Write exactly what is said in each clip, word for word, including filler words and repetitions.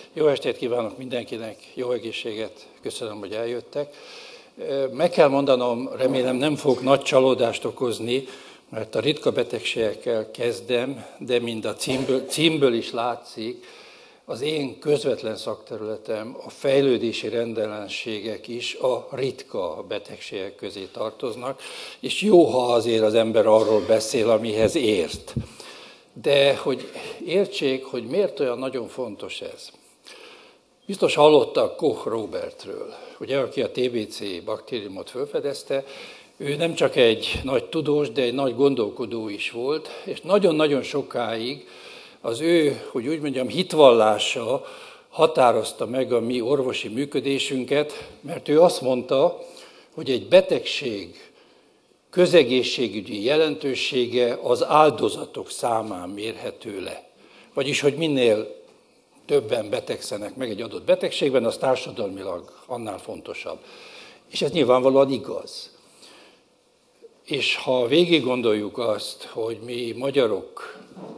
Jó estét kívánok mindenkinek, jó egészséget, köszönöm, hogy eljöttek. Meg kell mondanom, remélem nem fog nagy csalódást okozni, mert a ritka betegségekkel kezdem, de mind a címből, címből is látszik, az én közvetlen szakterületem, a fejlődési rendellenségek is a ritka betegségek közé tartoznak, és jó, ha azért az ember arról beszél, amihez ért. De hogy értsék, hogy miért olyan nagyon fontos ez. Biztos hallottak Koch Robertről, ugye, aki a té bé cé baktériumot felfedezte. Ő nem csak egy nagy tudós, de egy nagy gondolkodó is volt, és nagyon-nagyon sokáig az ő, hogy úgy mondjam, hitvallása határozta meg a mi orvosi működésünket, mert ő azt mondta, hogy egy betegség közegészségügyi jelentősége az áldozatok számán mérhető le. Vagyis, hogy minél többen betegszenek meg egy adott betegségben, az társadalmilag annál fontosabb. És ez nyilvánvalóan igaz. És ha végig gondoljuk azt, hogy mi magyarok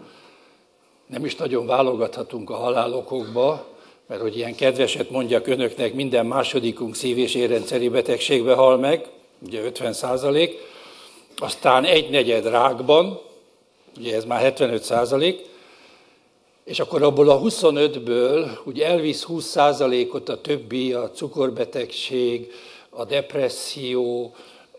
nem is nagyon válogathatunk a halálokokba, mert hogy ilyen kedveset mondjak önöknek, minden másodikunk szív- és érrendszeri betegségbe hal meg, ugye ötven százalék, aztán egynegyed rákban, ugye ez már hetvenöt százalék, és akkor abból a huszonötből ugye elvisz húsz százalékot a többi, a cukorbetegség, a depresszió,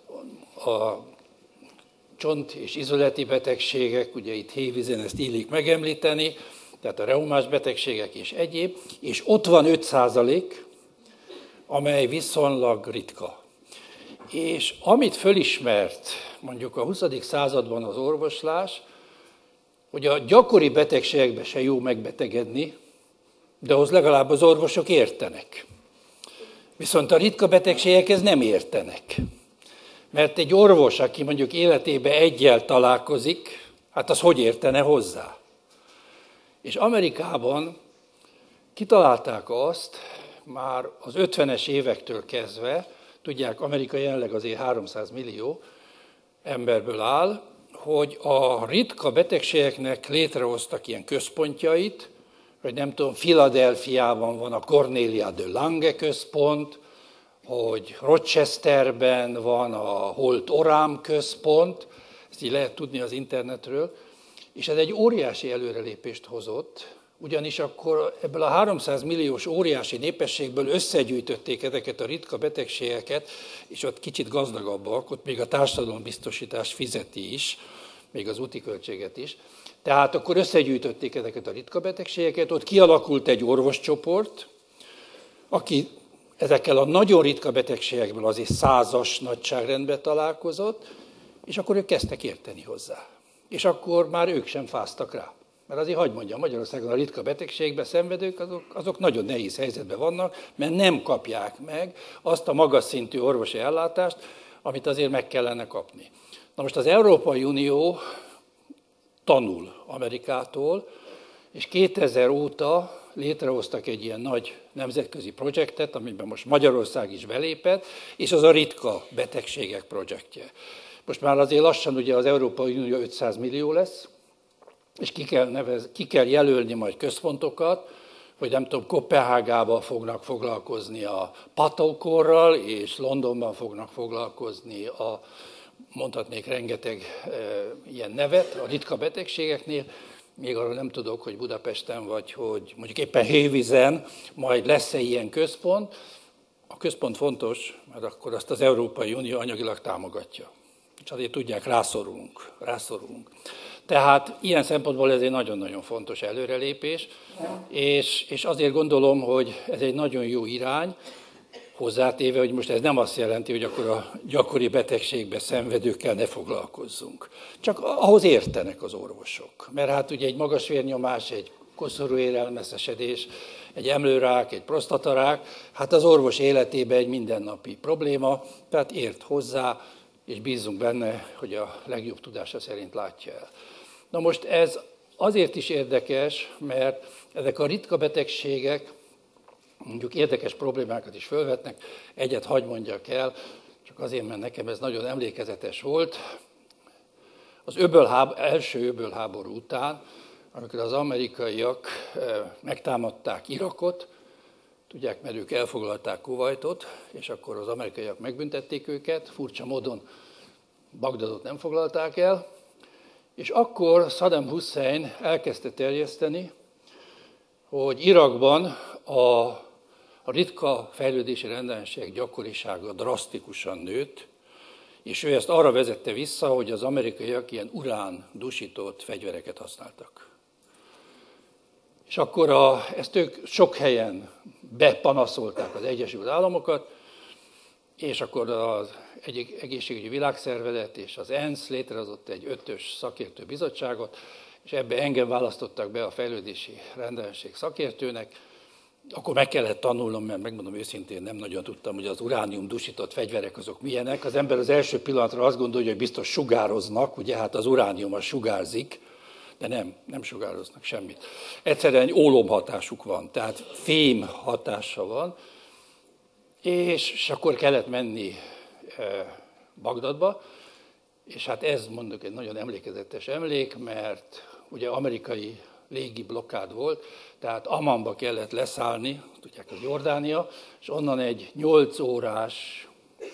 a csont- és izoleti betegségek, ugye itt hévízen ezt illik megemlíteni, tehát a reumás betegségek és egyéb, és ott van öt százalék, amely viszonylag ritka. És amit fölismert mondjuk a huszadik században az orvoslás, hogy a gyakori betegségekben se jó megbetegedni, de ahhoz legalább az orvosok értenek. Viszont a ritka betegségekhez nem értenek. Mert egy orvos, aki mondjuk életében eggyel találkozik, hát az hogy értene hozzá? És Amerikában kitalálták azt, már az ötvenes évektől kezdve, tudják, Amerika jelenleg azért háromszáz millió emberből áll, hogy a ritka betegségeknek létrehoztak ilyen központjait, hogy nem tudom, Philadelphiában van a Cornelia de Lange központ, hogy Rochesterben van a Holt Orám központ, ezt így lehet tudni az internetről, és ez egy óriási előrelépést hozott, ugyanis akkor ebből a háromszáz milliós óriási népességből összegyűjtötték ezeket a ritka betegségeket, és ott kicsit gazdagabbak, ott még a társadalombiztosítás fizeti is, még az úti költséget is. Tehát akkor összegyűjtötték ezeket a ritka betegségeket, ott kialakult egy orvoscsoport, aki ezekkel a nagyon ritka betegségekből azért százas nagyságrendben találkozott, és akkor ők kezdtek érteni hozzá. És akkor már ők sem fáztak rá. Mert azért, hagyd mondjam, Magyarországon a ritka betegségben szenvedők, azok, azok nagyon nehéz helyzetben vannak, mert nem kapják meg azt a magas szintű orvosi ellátást, amit azért meg kellene kapni. Na most az Európai Unió tanul Amerikától, és kétezer óta létrehoztak egy ilyen nagy nemzetközi projektet, amiben most Magyarország is belépett, és az a ritka betegségek projektje. Most már azért lassan ugye az Európai Unió ötszáz millió lesz, és ki kell, nevez, ki kell jelölni majd központokat, hogy nem tudom, Koppenhágában fognak foglalkozni a patokorral, és Londonban fognak foglalkozni a, mondhatnék rengeteg e, ilyen nevet a ritka betegségeknél, még arról nem tudok, hogy Budapesten vagy, hogy mondjuk éppen Hévízen majd lesz-e ilyen központ. A központ fontos, mert akkor azt az Európai Unió anyagilag támogatja. És azért tudják, rászorulunk, rászorulunk. Tehát ilyen szempontból ez egy nagyon-nagyon fontos előrelépés, és, és azért gondolom, hogy ez egy nagyon jó irány, hozzátéve, hogy most ez nem azt jelenti, hogy akkor a gyakori betegségbe szenvedőkkel ne foglalkozzunk. Csak ahhoz értenek az orvosok. Mert hát ugye egy magas vérnyomás, egy koszorú érelmeszesedés, egy emlőrák, egy prostatarák, hát az orvos életében egy mindennapi probléma, tehát ért hozzá, és bízunk benne, hogy a legjobb tudása szerint látja el. Na most ez azért is érdekes, mert ezek a ritka betegségek mondjuk érdekes problémákat is fölvetnek. Egyet hagy mondjak el, csak azért, mert nekem ez nagyon emlékezetes volt. Az öbölháború, első öbölháború után amikor az amerikaiak megtámadták Irakot, tudják, mert ők elfoglalták Kuvajtot, és akkor az amerikaiak megbüntették őket, furcsa módon Bagdadot nem foglalták el, és akkor Saddam Hussein elkezdte terjeszteni, hogy Irakban a, a ritka fejlődési rendellenségek gyakorisága drasztikusan nőtt, és ő ezt arra vezette vissza, hogy az amerikaiak ilyen urán dusított fegyvereket használtak. És akkor a, ezt ők sok helyen bepanaszolták az Egyesült Államokat, és akkor az egyik egészségügyi világszervezet és az ENSZ létrehozott egy ötös szakértő bizottságot, és ebbe engem választottak be a fejlődési rendellenség szakértőnek. Akkor meg kellett tanulnom, mert megmondom őszintén, nem nagyon tudtam, hogy az uránium dusított fegyverek azok milyenek. Az ember az első pillanatra azt gondolja, hogy biztos sugároznak, ugye hát az uránium az sugárzik, de nem, nem sugároznak semmit. Egyszerűen egy ólomhatásuk van, tehát fém hatása van, és, és akkor kellett menni e, Bagdadba, és hát ez mondjuk egy nagyon emlékezetes emlék, mert ugye amerikai légi blokkád volt, tehát Ammanba kellett leszállni, tudják, az Jordánia, és onnan egy nyolc órás,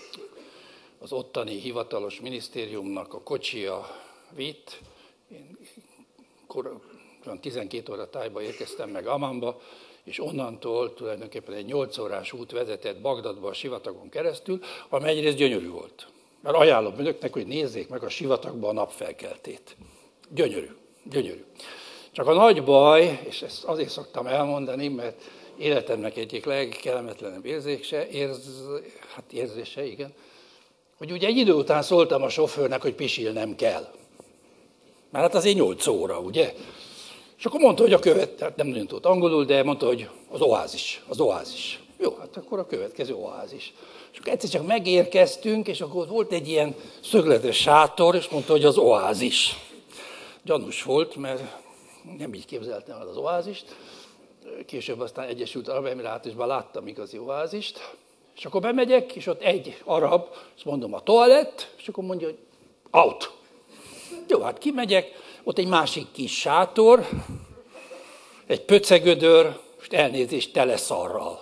az ottani hivatalos minisztériumnak a kocsia vitt. Én kor, tizenkét óra tájba érkeztem meg Ammanba, és onnantól tulajdonképpen egy nyolc órás út vezetett Bagdadba a sivatagon keresztül, amely egyrészt gyönyörű volt. Mert ajánlom önöknek, hogy nézzék meg a sivatagba a napfelkeltét. Gyönyörű, gyönyörű. Csak a nagy baj, és ezt azért szoktam elmondani, mert életemnek egyik legkellemetlenebb érzése, érz, hát érzése, igen, hogy ugye egy idő után szóltam a sofőrnek, hogy pisilnem kell. Mert hát azért nyolc óra, ugye? És akkor mondta, hogy a követ, hát nem nagyon tudott angolul, de mondta, hogy az oázis, az oázis. Jó, hát akkor a következő oázis. És akkor egyszer csak megérkeztünk, és akkor volt egy ilyen szögletes sátor, és mondta, hogy az oázis. Gyanús volt, mert nem így képzeltem el az oázist. Később aztán Egyesült Arab Emirátusban láttam igazi oázist. És akkor bemegyek, és ott egy arab, azt mondom a toalett, és akkor mondja, hogy out. Jó, hát kimegyek, ott egy másik kis sátor, egy pöcegödör, és elnézést tele szarral.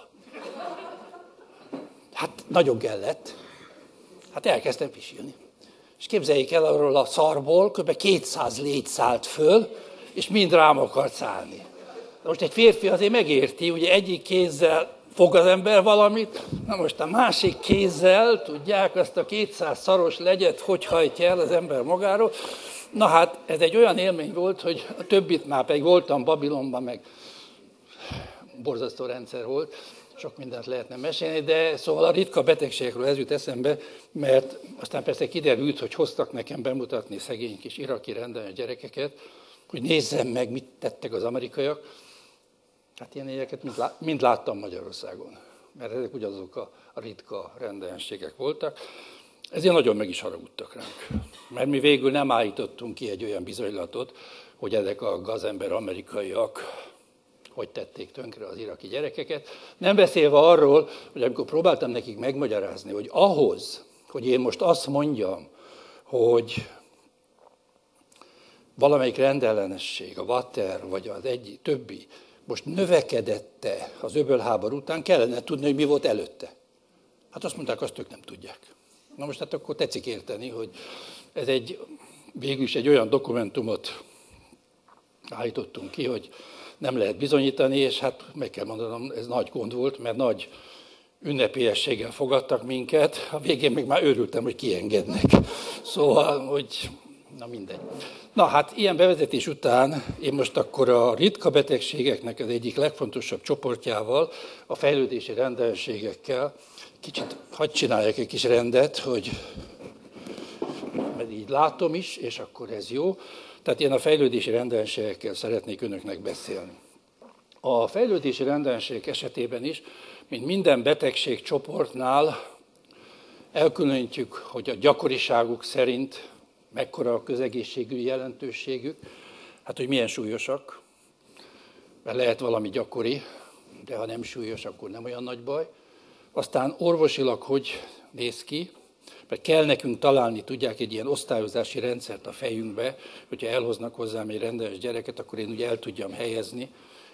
Hát nagyon kellett. Hát elkezdtem pisilni. És képzeljék el, arról a szarból kb. kétszáz légy szállt föl, és mind rám akart szállni. Most egy férfi azért megérti, ugye egyik kézzel fog az ember valamit, na most a másik kézzel, tudják, azt a kétszáz szaros legyet, hogy hajtja el az ember magáról. Na hát, ez egy olyan élmény volt, hogy a többit már pedig voltam Babilonban, meg borzasztó rendszer volt, sok mindent lehetne mesélni, de szóval a ritka betegségekről ez jut eszembe, mert aztán persze kiderült, hogy hoztak nekem bemutatni szegény kis iraki rendelő gyerekeket, hogy nézzem meg, mit tettek az amerikaiak. Hát ilyen éjeket mind, lá- mind láttam Magyarországon, mert ezek ugyanazok a, a ritka rendellenségek voltak. Ezért nagyon meg is haragudtak ránk, mert mi végül nem állítottunk ki egy olyan bizonylatot, hogy ezek a gazember amerikaiak hogy tették tönkre az iraki gyerekeket. Nem beszélve arról, hogy amikor próbáltam nekik megmagyarázni, hogy ahhoz, hogy én most azt mondjam, hogy valamelyik rendellenesség, a Vater vagy az egy többi, most növekedette az öbölháború után, kellene tudni, hogy mi volt előtte. Hát azt mondták, azt ők nem tudják. Na most hát akkor tetszik érteni, hogy ez egy, végül is egy olyan dokumentumot állítottunk ki, hogy nem lehet bizonyítani, és hát meg kell mondanom, ez nagy gond volt, mert nagy ünnepélyességgel fogadtak minket, a végén még már örültem, hogy kiengednek. Szóval, hogy na mindegy. Na hát ilyen bevezetés után én most akkor a ritka betegségeknek az egyik legfontosabb csoportjával, a fejlődési rendellenségekkel, kicsit hadd csináljak egy kis rendet, hogy mert így látom is, és akkor ez jó. Tehát én a fejlődési rendellenségekkel szeretnék önöknek beszélni. A fejlődési rendellenségek esetében is, mint minden betegségcsoportnál, elkülönítjük, hogy a gyakoriságuk szerint mekkora a közegészségügyi jelentőségük, hát hogy milyen súlyosak, mert lehet valami gyakori, de ha nem súlyos, akkor nem olyan nagy baj. Aztán orvosilag hogy néz ki, Mert kell nekünk találni, tudják, egy ilyen osztályozási rendszert a fejünkbe, hogyha elhoznak hozzám egy rendes gyereket, akkor én ugye el tudjam helyezni,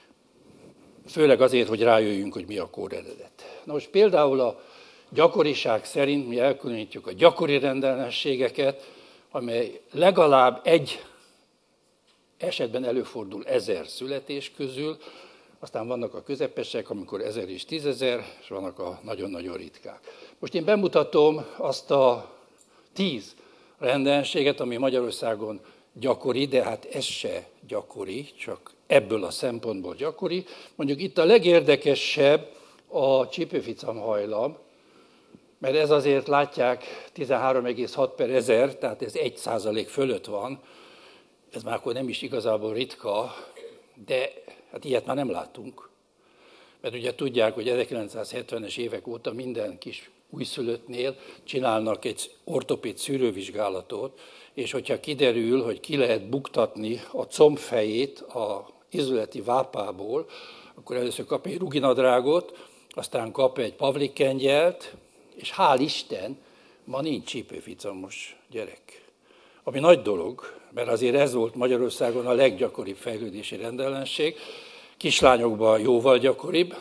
főleg azért, hogy rájöjjünk, hogy mi a kóreredet. Na most például a gyakoriság szerint mi elkülönítjük a gyakori rendellenességeket, amely legalább egy esetben előfordul ezer születés közül, aztán vannak a közepesek, amikor ezer és tízezer, és vannak a nagyon-nagyon ritkák. Most én bemutatom azt a tíz rendellenséget, ami Magyarországon gyakori, de hát ez se gyakori, csak ebből a szempontból gyakori. Mondjuk itt a legérdekesebb a csípőficamhajlam, mert ez azért látják tizenhárom egész hat per ezer, tehát ez egy százalék fölött van. Ez már akkor nem is igazából ritka, de hát ilyet már nem látunk. Mert ugye tudják, hogy ezerkilencszázhetvenes évek óta minden kis újszülöttnél csinálnak egy ortopéd szűrővizsgálatot, és hogyha kiderül, hogy ki lehet buktatni a combfejét a izületi vápából, akkor először kap egy ruginadrágot, aztán kap egy pavlikkengyelt, és hál' Isten, ma nincs csípőficamos gyerek. Ami nagy dolog, mert azért ez volt Magyarországon a leggyakoribb fejlődési rendellenség, kislányokban jóval gyakoribb,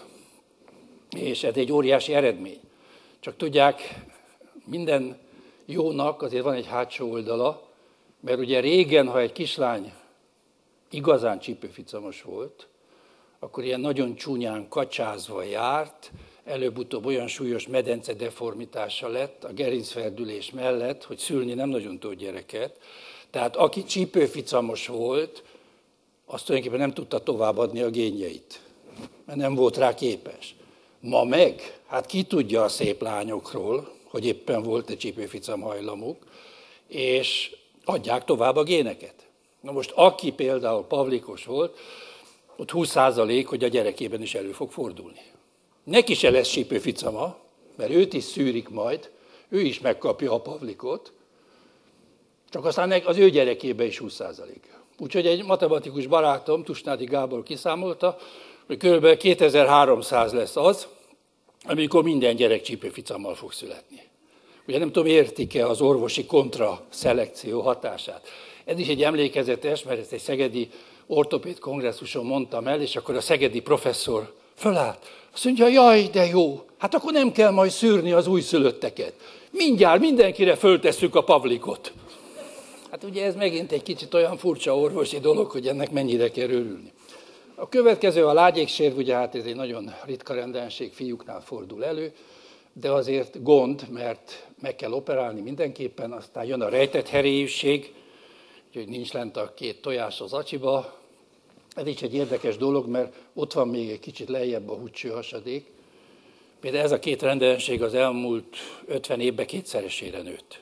és ez egy óriási eredmény. Csak tudják, minden jónak azért van egy hátsó oldala, mert ugye régen, ha egy kislány igazán csípőficamos volt, akkor ilyen nagyon csúnyán kacsázva járt, előbb-utóbb olyan súlyos medence deformitása lett a gerincferdülés mellett, hogy szülni nem nagyon tud gyereket. Tehát aki csípőficamos volt, azt tulajdonképpen nem tudta továbbadni a génjeit, mert nem volt rá képes. Ma meg, hát ki tudja a szép lányokról, hogy éppen volt egy csípőficam hajlamuk, és adják tovább a géneket. Na most aki például pavlikos volt, ott húsz százalék, hogy a gyerekében is elő fog fordulni. Neki se lesz csípőficama, mert őt is szűrik majd, ő is megkapja a pavlikot, csak aztán az ő gyerekében is húsz százalék. Úgyhogy egy matematikus barátom, Tusnádi Gábor kiszámolta, hogy kb. kétezer-háromszáz lesz az, amikor minden gyerek csípőficammal fog születni. Ugye nem tudom, értik-e az orvosi kontraszelekció hatását. Ez is egy emlékezetes, mert ezt egy szegedi ortopéd kongresszuson mondtam el, és akkor a szegedi professzor fölállt. Azt mondja, jaj, de jó, hát akkor nem kell majd szűrni az újszülötteket. Mindjárt mindenkire föltesszük a pavlikot. Hát ugye ez megint egy kicsit olyan furcsa orvosi dolog, hogy ennek mennyire kell örülni. A következő a lágyéksérv, ugye hát ez egy nagyon ritka rendellenség, fiúknál fordul elő, de azért gond, mert meg kell operálni mindenképpen, aztán jön a rejtett herélyűség, úgyhogy nincs lent a két tojás az acsiba. Ez is egy érdekes dolog, mert ott van még egy kicsit lejjebb a húscsőhasadék. Például ez a két rendellenség az elmúlt ötven évben kétszeresére nőtt.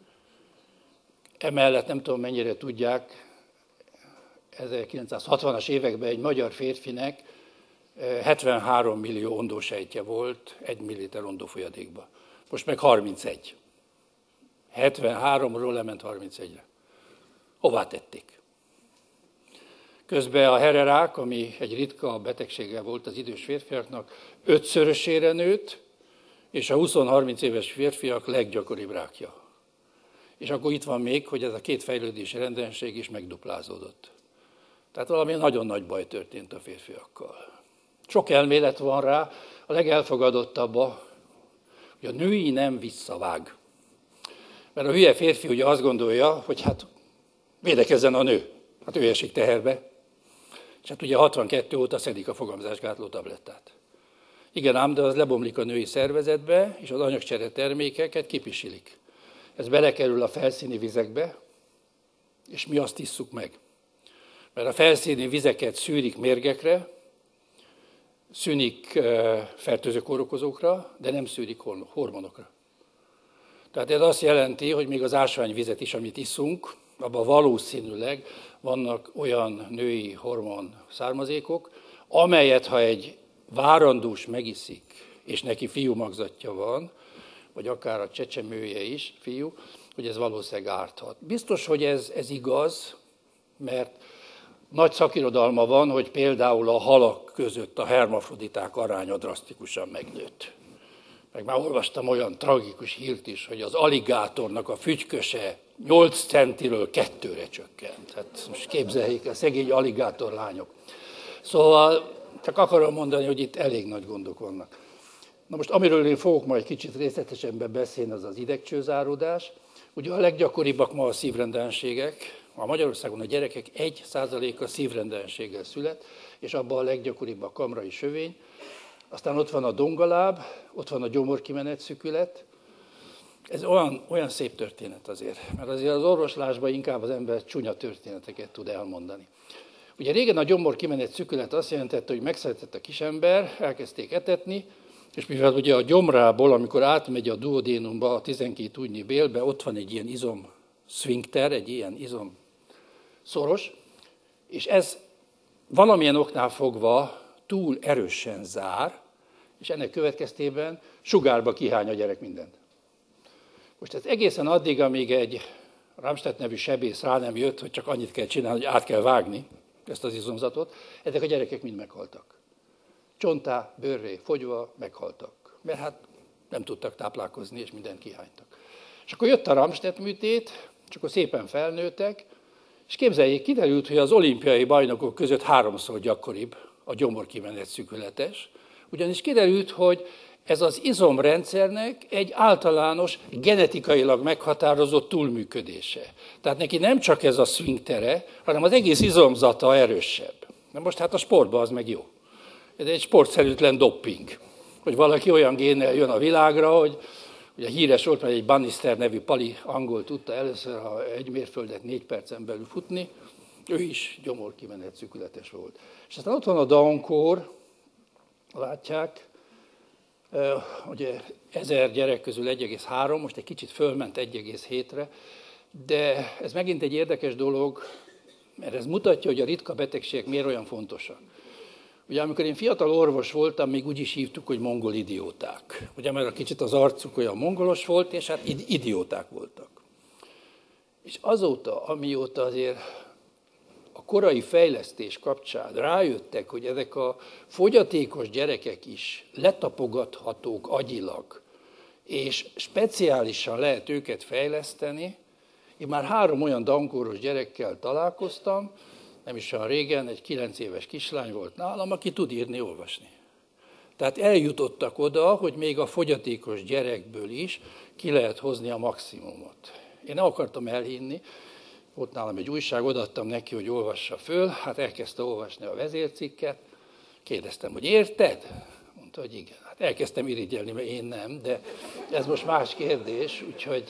Emellett nem tudom, mennyire tudják, ezerkilencszázhatvanas években egy magyar férfinek hetvenhárom millió ondósejtje volt egy milliliter ondófolyadékban. Most meg harmincegy. hetvenháromról lement harmincegyre. Hová tették? Közben a hererák, ami egy ritka betegsége volt az idős férfiaknak, ötszörösére nőtt, és a húsz-harminc éves férfiak leggyakoribb rákja. És akkor itt van még, hogy ez a két fejlődési rendellenség is megduplázódott. Tehát valami nagyon nagy baj történt a férfiakkal. Sok elmélet van rá, a legelfogadottabb, hogy a női nem visszavág. Mert a hülye férfi ugye azt gondolja, hogy hát védekezzen a nő, hát ő esik teherbe. És hát ugye hatvankettő óta szedik a fogamzásgátló tablettát. Igen ám, de az lebomlik a női szervezetbe, és az anyagcsere termékeket kipisilik. Ez belekerül a felszíni vizekbe, és mi azt isszuk meg. Mert a felszíni vizeket szűrik mérgekre, szűnik fertőző kórokozókra, de nem szűrik hormonokra. Tehát ez azt jelenti, hogy még az ásványvizet is, amit iszunk, abban valószínűleg vannak olyan női hormon származékok, amelyet, ha egy várandós megiszik, és neki fiú magzatja van, vagy akár a csecsemője is, fiú, hogy ez valószínűleg árthat. Biztos, hogy ez, ez igaz, mert nagy szakirodalma van, hogy például a halak között a hermafroditák aránya drasztikusan megnőtt. meg már olvastam olyan tragikus hírt is, hogy az aligátornak a fügyköse nyolc centiről kettőre csökkent. Hát most képzeljék el, szegény aligátor lányok. Szóval csak akarom mondani, hogy itt elég nagy gondok vannak. Na most, amiről én fogok majd kicsit részletesebben beszélni, az az idegcsőzáródás. Ugye a leggyakoribbak ma a szívrendellenségek. A Magyarországon a gyerekek egy százaléka szívrendellenséggel szület, és abban a leggyakoribb a kamrai sövény. Aztán ott van a dongaláb, ott van a gyomorkimenetszükület. Ez olyan, olyan szép történet azért, mert azért az orvoslásban inkább az ember csúnya történeteket tud elmondani. Ugye régen a gyomorkimenetszükület azt jelentette, hogy megszületett a kisember, elkezdték etetni, és mivel ugye a gyomrából, amikor átmegy a duodénumba, a tizenkét ujjnyi bélbe, ott van egy ilyen izom szfinkter, egy ilyen izom szoros, és ez valamilyen oknál fogva túl erősen zár, és ennek következtében sugárba kihány a gyerek mindent. Most ez egészen addig, amíg egy Ramstedt nevű sebész rá nem jött, hogy csak annyit kell csinálni, hogy át kell vágni ezt az izomzatot, ezek a gyerekek mind meghaltak. Csontá, bőrré, fogyva meghaltak, mert hát nem tudtak táplálkozni, és mindent kihánytak. És akkor jött a Ramstedt műtét, és akkor szépen felnőttek, és képzeljék, kiderült, hogy az olimpiai bajnokok között háromszor gyakoribb a gyomorkimenetszükületes, ugyanis kiderült, hogy ez az izomrendszernek egy általános, genetikailag meghatározott túlműködése. Tehát neki nem csak ez a szfinktere, hanem az egész izomzata erősebb. Na most hát a sportban az meg jó. Ez egy sportszerűtlen dopping, hogy valaki olyan génnel jön a világra, hogy ugye híres volt, mert egy Bannister nevű pali angol tudta először ha egy mérföldet négy percen belül futni, ő is gyomorkimenetszükületes volt. És aztán ott van a Down-kór, látják, ugye ezer gyerek közül egy egész három, most egy kicsit fölment egy egész hétre, de ez megint egy érdekes dolog, mert ez mutatja, hogy a ritka betegségek miért olyan fontosak. Ugye amikor én fiatal orvos voltam, még úgy is hívtuk, hogy mongol idióták. Ugye mert a kicsit az arcuk olyan mongolos volt, és hát idióták voltak. És azóta, amióta azért a korai fejlesztés kapcsán rájöttek, hogy ezek a fogyatékos gyerekek is letapogathatók agyilag, és speciálisan lehet őket fejleszteni. Én már három olyan Down-kóros gyerekkel találkoztam, nem is olyan régen, egy kilenc éves kislány volt nálam, aki tud írni, olvasni. Tehát eljutottak oda, hogy még a fogyatékos gyerekből is ki lehet hozni a maximumot. Én nem akartam elhinni, ott nálam egy újság, odaadtam neki, hogy olvassa föl, hát elkezdte olvasni a vezércikket, kérdeztem, hogy érted? Mondta, hogy igen. Hát elkezdtem irigyelni, mert én nem, de ez most más kérdés, úgyhogy...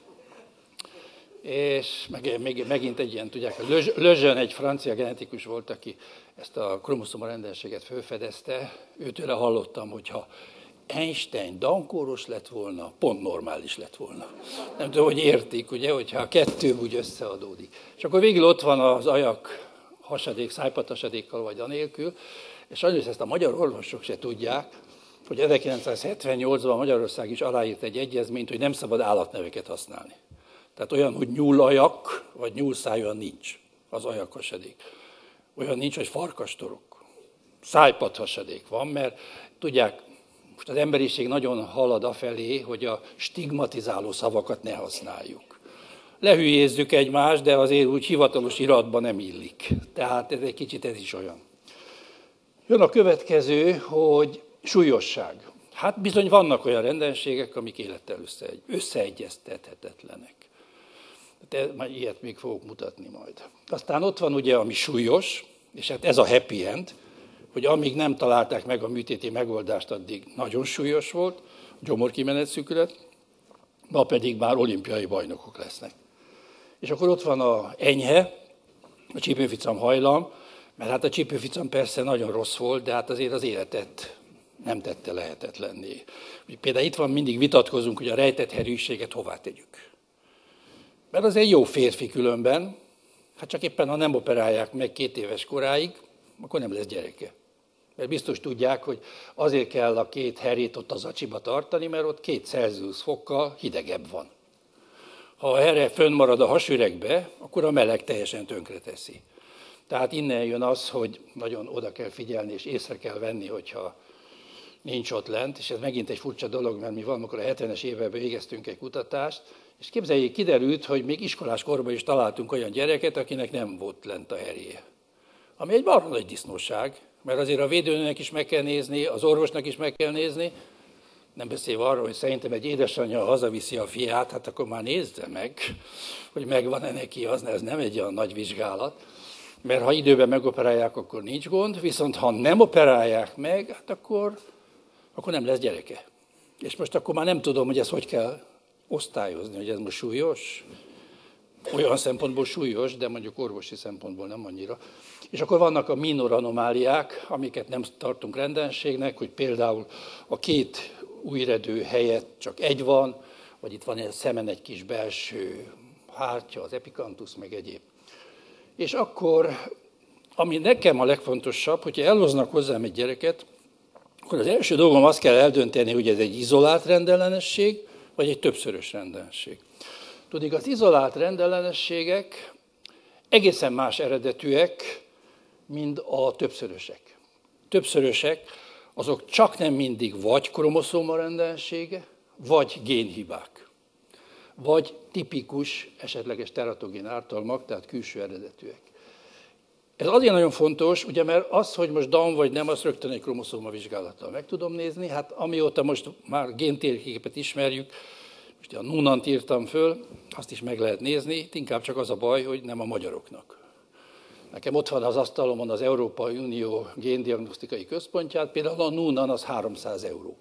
És meg, meg, megint egy ilyen, tudják, Lejeune egy francia genetikus volt, aki ezt a kromoszoma rendelséget felfedezte, őtőle hallottam, hogyha Einstein Down-kóros lett volna, pont normális lett volna. Nem tudom, hogy értik, ugye, hogyha a kettő úgy összeadódik. És akkor végül ott van az ajak hasadék, szájpathasadékkal vagy anélkül, és sajnos ezt a magyar orvosok se tudják, hogy ezerkilencszázhetvennyolcban Magyarország is aláírt egy egyezményt, hogy nem szabad állatneveket használni. Tehát olyan, hogy nyúlajak, vagy nyúlszáj, olyan nincs az ajakhasadék. Olyan nincs, hogy farkastorok. Szájpadhasadék van, mert tudják, most az emberiség nagyon halad afelé, hogy a stigmatizáló szavakat ne használjuk. Lehülyézzük egymást, de azért úgy hivatalos iratban nem illik. Tehát ez egy kicsit ez is olyan. Jön a következő, hogy súlyosság. Hát bizony vannak olyan rendellenségek, amik élettel összeegy, összeegyeztethetetlenek. De majd ilyet még fogok mutatni majd. Aztán ott van ugye, ami súlyos, és hát ez a happy end, hogy amíg nem találták meg a műtéti megoldást, addig nagyon súlyos volt, gyomorkimenetszükület, ma pedig már olimpiai bajnokok lesznek. És akkor ott van a enyhe, a csípőficam hajlam, mert hát a csípőficam persze nagyon rossz volt, de hát azért az életet nem tette lehetetlenné. Például itt van, mindig vitatkozunk, hogy a rejtett herűséget hová tegyük. Mert az egy jó férfi különben, hát csak éppen ha nem operálják meg két éves koráig, akkor nem lesz gyereke. Mert biztos tudják, hogy azért kell a két herét ott az acsiba tartani, mert ott két Celsius fokkal hidegebb van. Ha a here fönnmarad a hasüregbe, akkor a meleg teljesen tönkreteszi. Tehát innen jön az, hogy nagyon oda kell figyelni és észre kell venni, hogyha nincs ott lent, és ez megint egy furcsa dolog, mert mi valamikor a hetvenes években végeztünk egy kutatást, és képzeljék, kiderült, hogy még iskolás korban is találtunk olyan gyereket, akinek nem volt lent a herje. Ami egy baromi nagy disznóság, mert azért a védőnőnek is meg kell nézni, az orvosnak is meg kell nézni, nem beszélve arról, hogy szerintem egy édesanyja hazaviszi a fiát, hát akkor már nézze meg, hogy megvan-e neki, az, ez nem egy olyan nagy vizsgálat. Mert ha időben megoperálják, akkor nincs gond, viszont ha nem operálják meg, hát akkor, akkor nem lesz gyereke. És most akkor már nem tudom, hogy ezt hogy kell osztályozni, hogy ez most súlyos. Olyan szempontból súlyos, de mondjuk orvosi szempontból nem annyira. És akkor vannak a minor anomáliák, amiket nem tartunk rendenségnek, hogy például a két újredő helyett csak egy van, vagy itt van egy szemen egy kis belső hártya, az epikantusz, meg egyéb. És akkor, ami nekem a legfontosabb, hogyha elhoznak hozzám egy gyereket, akkor az első dolgom azt kell eldönteni, hogy ez egy izolált rendellenesség, vagy egy többszörös rendellenesség. Tudjuk, az izolált rendellenességek egészen más eredetűek, mint a többszörösek. Többszörösek, azok csak nem mindig vagy kromoszóma rendellensége, vagy génhibák, vagy tipikus, esetleges teratogén ártalmak, tehát külső eredetűek. Ez azért nagyon fontos, ugye, mert az, hogy most Down vagy nem, azt rögtön egy kromoszóma vizsgálattal meg tudom nézni. Hát amióta most már géntérképet ismerjük, most a Nunant írtam föl, azt is meg lehet nézni, inkább csak az a baj, hogy nem a magyaroknak. Nekem ott van az asztalomon az Európai Unió géndiagnosztikai központját, például a Nunan az háromszáz euró.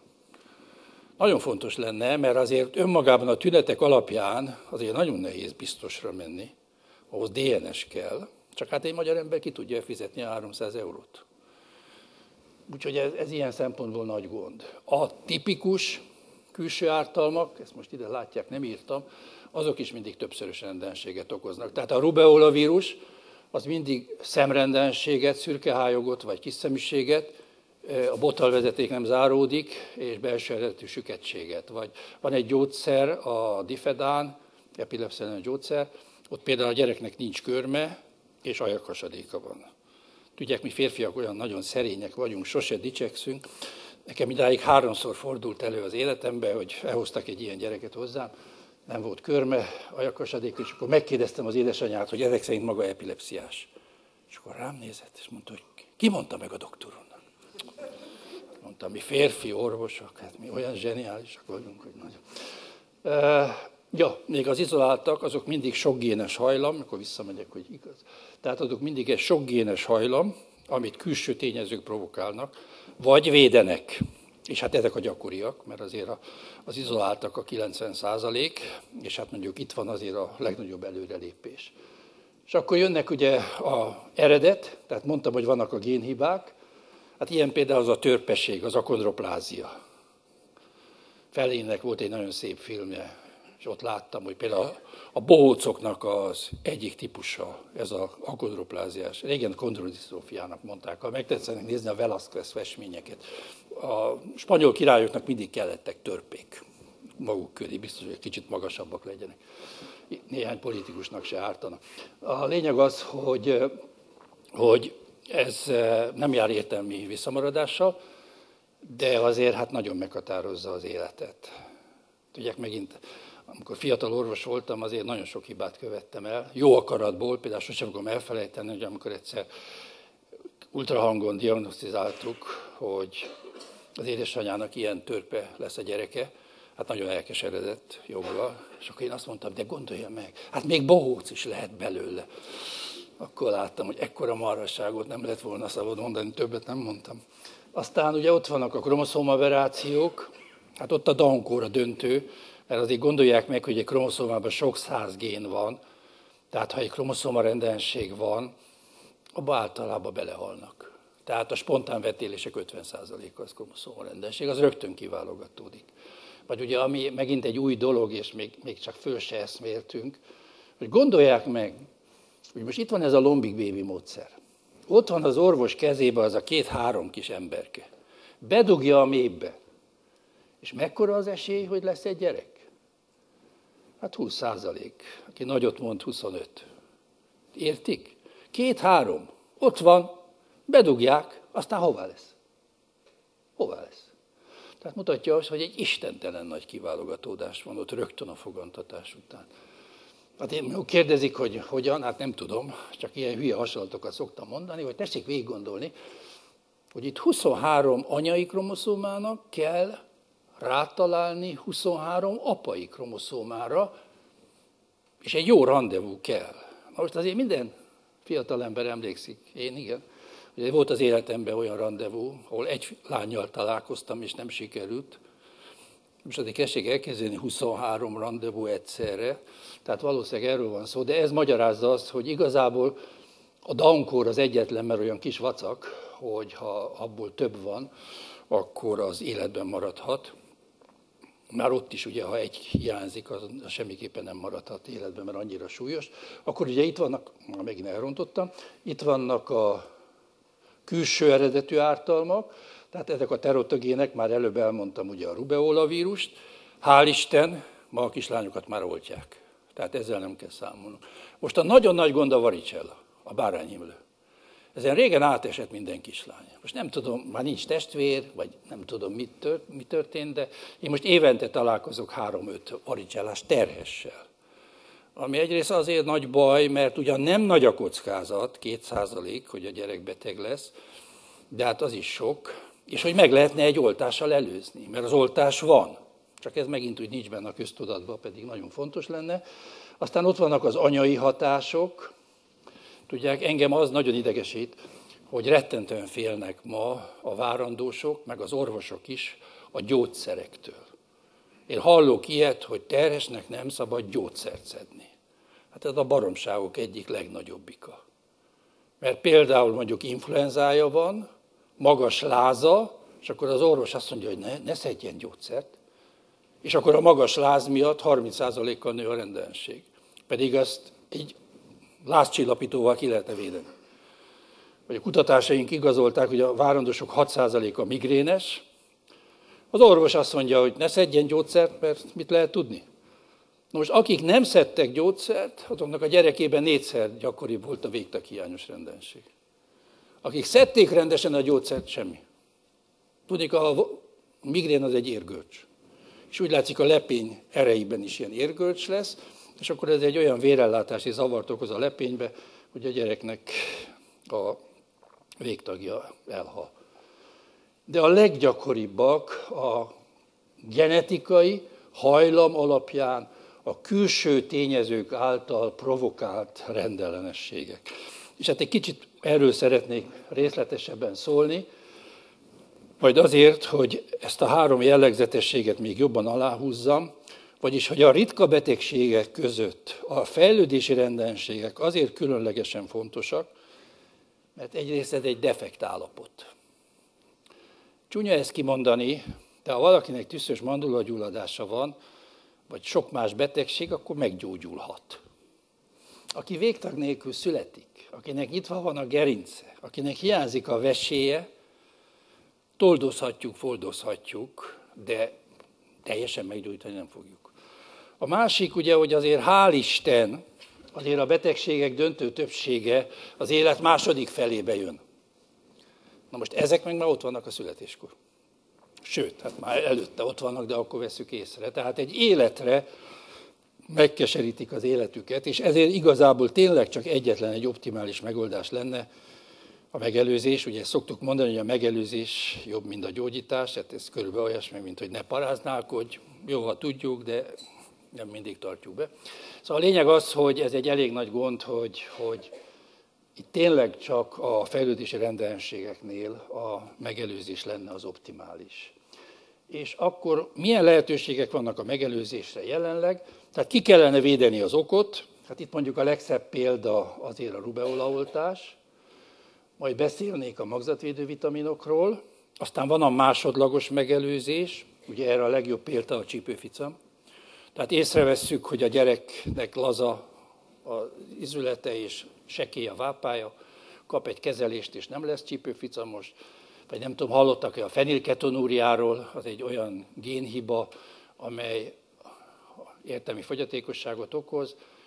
Nagyon fontos lenne, mert azért önmagában a tünetek alapján azért nagyon nehéz biztosra menni, ahhoz dé en es kell, csak hát egy magyar ember ki tudja fizetni a háromszáz eurót. Úgyhogy ez, ez ilyen szempontból nagy gond. A tipikus külső ártalmak, ezt most ide látják, nem írtam, azok is mindig többszörös rendellenséget okoznak. Tehát a rubeola vírus az mindig szemrendellenséget, szürkehályogot vagy kiszeműséget, a bottalvezeték nem záródik, és belső eredetű süketséget. Vagy van egy gyógyszer, a difedán, epilepsziellenes gyógyszer, ott például a gyereknek nincs körme, és ajakhasadéka van. Tudják, mi férfiak olyan nagyon szerények vagyunk, sose dicsekszünk. Nekem idáig háromszor fordult elő az életemben, hogy elhoztak egy ilyen gyereket hozzám, nem volt körme, ajakhasadék, és akkor megkérdeztem az édesanyját, hogy ezek szerint maga epilepsziás. És akkor rám nézett, és mondta, hogy ki mondta meg a doktor úrnak? Mondtam, mi férfi orvosok, hát mi olyan zseniálisak vagyunk, hogy nagyon. Uh, ja, még az izoláltak, azok mindig sokgénes hajlam, akkor visszamegyek, hogy igaz. Tehát azok mindig egy sokgénes hajlam, amit külső tényezők provokálnak, vagy védenek. És hát ezek a gyakoriak, mert azért az izoláltak a kilencven százalék, és hát mondjuk itt van azért a legnagyobb előrelépés. És akkor jönnek ugye az eredet, tehát mondtam, hogy vannak a génhibák, hát ilyen például az a törpesség, az akondroplázia. Felének volt egy nagyon szép filmje, és ott láttam, hogy például a bohócoknak az egyik típusa, ez az akondropláziás. Régen kondrodisztrófiának mondták, ha megtetszenek nézni a Velázquez festményeket. A spanyol királyoknak mindig kellettek törpék maguk köré, biztos, hogy kicsit magasabbak legyenek. Néhány politikusnak se ártanak. A lényeg az, hogy, hogy ez nem jár értelmi visszamaradással, de azért hát nagyon meghatározza az életet. Tudják, megint, amikor fiatal orvos voltam, azért nagyon sok hibát követtem el. Jó akaratból, például sosem fogom elfelejteni, hogy amikor egyszer ultrahangon diagnosztizáltuk, hogy az édesanyjának ilyen törpe lesz a gyereke, hát nagyon elkeseredett joggal, és akkor én azt mondtam, de gondolja meg, hát még bohóc is lehet belőle. Akkor láttam, hogy ekkora marhasságot nem lett volna szabad mondani, többet nem mondtam. Aztán ugye ott vannak a kromoszómaverációk, hát ott a Down-kór döntő, mert azért gondolják meg, hogy egy kromoszómában sok száz gén van, tehát ha egy kromoszóma rendellenesség van, abban általában belehalnak. Tehát a spontán vetélések ötven százaléka az kromoszóma rendellenesség, az rögtön kiválogatódik. Vagy ugye, ami megint egy új dolog, és még, még csak föl se eszméltünk, hogy gondolják meg, hogy most itt van ez a lombik bébi módszer. Ott van az orvos kezében az a két-három kis emberke. Bedugja a mélybe. És mekkora az esély, hogy lesz egy gyerek? Hát húsz százalék. Aki nagyot mond, huszonöt. Értik? Két-három. Ott van, bedugják, aztán hová lesz? Hová lesz? Tehát mutatja azt, hogy egy istentelen nagy kiválogatódás van ott rögtön a fogantatás után. Hát én kérdezik, hogy hogyan, hát nem tudom, csak ilyen hülye hasonlatokat szoktam mondani, hogy tessék végig gondolni, hogy itt huszonhárom anyai kromoszómának kell rátalálni huszonhárom apai kromoszómára, és egy jó randevú kell. Most azért minden fiatalember emlékszik, én igen, ugye volt az életemben olyan randevú, ahol egy lánnyal találkoztam, és nem sikerült. Most azért kezdjék elkezdeni huszonhárom randevú egyszerre, tehát valószínűleg erről van szó, de ez magyarázza azt, hogy igazából a Down-kór az egyetlen, mert olyan kis vacak, hogy ha abból több van, akkor az életben maradhat. Már ott is, ugye, ha egy hiányzik, az semmiképpen nem maradhat életben, mert annyira súlyos. Akkor ugye itt vannak, megint elrontottam, itt vannak a külső eredetű ártalmak, tehát ezek a teratogének, már előbb elmondtam ugye a rubeola vírust, hál' Isten, ma a kislányokat már oltják. Tehát ezzel nem kell számolnunk. Most a nagyon nagy gond a varicella, a bárányhimlő. Ezen régen átesett minden kislány. Most nem tudom, már nincs testvér, vagy nem tudom, mit tört, mi történt, de én most évente találkozok három-öt varicellás terhessel. Ami egyrészt azért nagy baj, mert ugyan nem nagy a kockázat, két százalék, hogy a gyerek beteg lesz, de hát az is sok, és hogy meg lehetne egy oltással előzni, mert az oltás van. Csak ez megint úgy nincs benne a köztudatban, pedig nagyon fontos lenne. Aztán ott vannak az anyai hatások. Tudják, engem az nagyon idegesít, hogy rettentően félnek ma a várandósok, meg az orvosok is a gyógyszerektől. Én hallok ilyet, hogy terhesnek nem szabad gyógyszert szedni. Hát ez a baromságok egyik legnagyobbika. Mert például mondjuk influenzája van, magas láza, és akkor az orvos azt mondja, hogy ne, ne szedjen gyógyszert, és akkor a magas láz miatt harminc százalékkal nő a rendellenesség. Pedig azt egy lázcsillapítóval ki lehetne védeni. Vagy a kutatásaink igazolták, hogy a várandósok hat százaléka migrénes. Az orvos azt mondja, hogy ne szedjen gyógyszert, mert mit lehet tudni? Na most akik nem szedtek gyógyszert, azoknak a gyerekében négyszer gyakoribb volt a végtaghiányos rendellenesség. Akik szedték rendesen a gyógyszert, semmi. Tudnék, a migrén az egy érgölcs. És úgy látszik, a lepény erejében is ilyen érgölcs lesz, és akkor ez egy olyan vérellátási zavart okoz a lepénybe, hogy a gyereknek a végtagja elhal. De a leggyakoribbak a genetikai hajlam alapján a külső tényezők által provokált rendellenességek. És hát egy kicsit erről szeretnék részletesebben szólni, majd azért, hogy ezt a három jellegzetességet még jobban aláhúzzam, vagyis, hogy a ritka betegségek között a fejlődési rendellenségek azért különlegesen fontosak, mert egyrészt ez egy defekt állapot. Csúnya ezt kimondani, de ha valakinek tüszös mandulagyulladása van, vagy sok más betegség, akkor meggyógyulhat. Aki végtag nélkül születik, akinek nyitva van a gerince, akinek hiányzik a veséje, toldozhatjuk, foldozhatjuk, de teljesen meggyógyítani nem fogjuk. A másik ugye, hogy azért hál' Isten, azért a betegségek döntő többsége az élet második felébe jön. Na most ezek meg már ott vannak a születéskor. Sőt, hát már előtte ott vannak, de akkor veszük észre. Tehát egy életre megkeserítik az életüket, és ezért igazából tényleg csak egyetlen egy optimális megoldás lenne a megelőzés. Ugye szoktuk mondani, hogy a megelőzés jobb, mint a gyógyítás, hát ez körülbelül olyasmi, mint hogy ne paráználkodj, jó, ha tudjuk, de nem mindig tartjuk be. Szóval a lényeg az, hogy ez egy elég nagy gond, hogy, hogy itt tényleg csak a fejlődési rendellenségeknél a megelőzés lenne az optimális. És akkor milyen lehetőségek vannak a megelőzésre jelenleg? Tehát ki kellene védeni az okot, hát itt mondjuk a legszebb példa azért a rubeolaoltás, majd beszélnék a magzatvédő vitaminokról, aztán van a másodlagos megelőzés, ugye erre a legjobb példa a csípőficam. Tehát észrevesszük, hogy a gyereknek laza az izülete és sekély a vápája, kap egy kezelést és nem lesz csípőficamos, vagy nem tudom, hallottak-e a fenilketonúriáról, az egy olyan génhiba, amely értelmi fogyatékosságot okoz,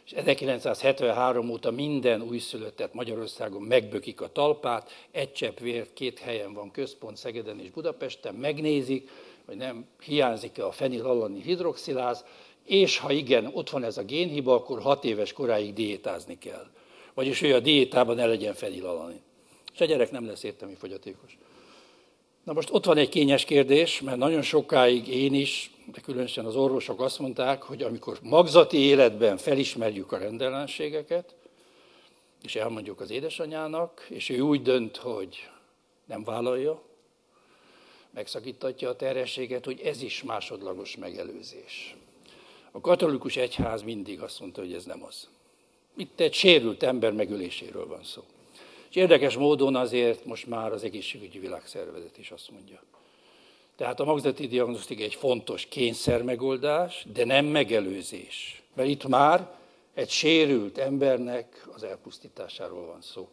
és ezerkilencszázhetvenhárom óta minden újszülöttet Magyarországon megbökik a talpát, egy csepp vért két helyen van központ, Szegeden és Budapesten, megnézik, hogy nem hiányzik-e a fenilalani hidroxiláz, és ha igen, ott van ez a génhiba, akkor hat éves koráig diétázni kell. Vagyis ő a diétában ne legyen fenilalanin. És a gyerek nem lesz értelmi fogyatékos. Na most ott van egy kényes kérdés, mert nagyon sokáig én is, de különösen az orvosok azt mondták, hogy amikor magzati életben felismerjük a rendellenségeket, és elmondjuk az édesanyának, és ő úgy dönt, hogy nem vállalja, megszakítatja a terhességet, hogy ez is másodlagos megelőzés. A katolikus egyház mindig azt mondta, hogy ez nem az. Itt egy sérült ember megöléséről van szó. És érdekes módon azért most már az egészségügyi világszervezet is azt mondja. Tehát a magzati diagnosztika egy fontos kényszermegoldás, de nem megelőzés. Mert itt már egy sérült embernek az elpusztításáról van szó.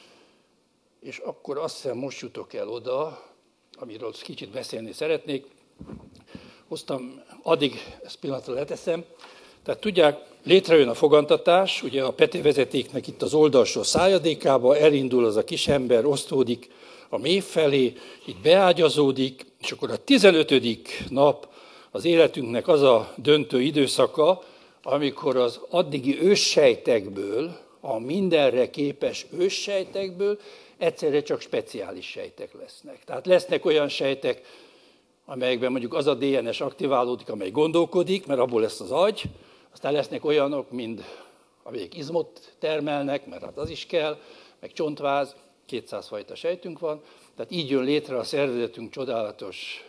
És akkor azt hiszem, most jutok el oda, amiről kicsit beszélni szeretnék. Hoztam, addig ezt pillanatra leteszem. Tehát tudják, létrejön a fogantatás, ugye a petévezetéknek itt az oldalsó szájadékába elindul az a kis ember, osztódik a méh felé, így beágyazódik, és akkor a tizenötödik nap az életünknek az a döntő időszaka, amikor az addigi őssejtekből, a mindenre képes őssejtekből egyszerre csak speciális sejtek lesznek. Tehát lesznek olyan sejtek, amelyekben mondjuk az a dé en es aktiválódik, amely gondolkodik, mert abból lesz az agy, aztán lesznek olyanok, mint amelyek izmot termelnek, mert hát az is kell, meg csontváz, kétszáz fajta sejtünk van, tehát így jön létre a szervezetünk csodálatos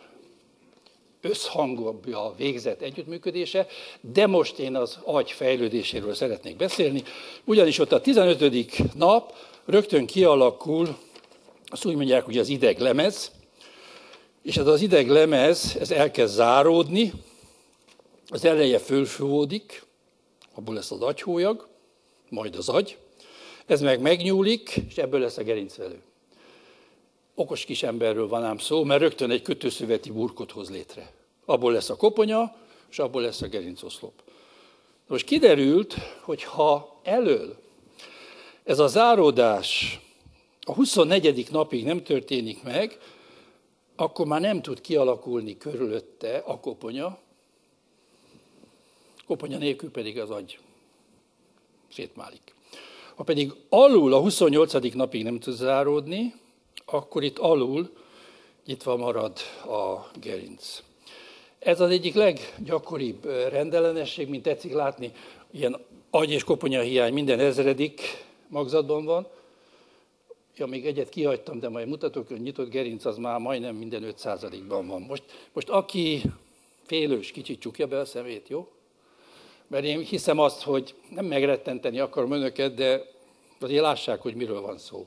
összhangba végzett együttműködése, de most én az agy fejlődéséről szeretnék beszélni, ugyanis ott a tizenötödik nap rögtön kialakul, azt úgy mondják, hogy az ideglemez, és ez az ideglemez, ez elkezd záródni, az eleje fölfúvódik, abból lesz az agyhólyag, majd az agy, ez meg megnyúlik, és ebből lesz a gerincvelő. Okos kis emberről van ám szó, mert rögtön egy kötőszöveti burkot hoz létre. Abból lesz a koponya, és abból lesz a gerincoszlop. Most kiderült, hogy ha elől ez a záródás a huszonnegyedik napig nem történik meg, akkor már nem tud kialakulni körülötte a koponya, koponya nélkül pedig az agy szétmálik. Ha pedig alul a huszonnyolcadik napig nem tud záródni, akkor itt alul nyitva marad a gerinc. Ez az egyik leggyakoribb rendellenesség, mint tetszik látni, ilyen agy- és koponya hiány minden ezredik magzatban van. Ja, még egyet kihagytam, de majd mutatok, hogy nyitott gerinc az már majdnem minden öt százalékban van. Most, most aki félős, kicsit csukja be a szemét, jó? Mert én hiszem azt, hogy nem megrettenteni akarom önöket, de azért lássák, hogy miről van szó.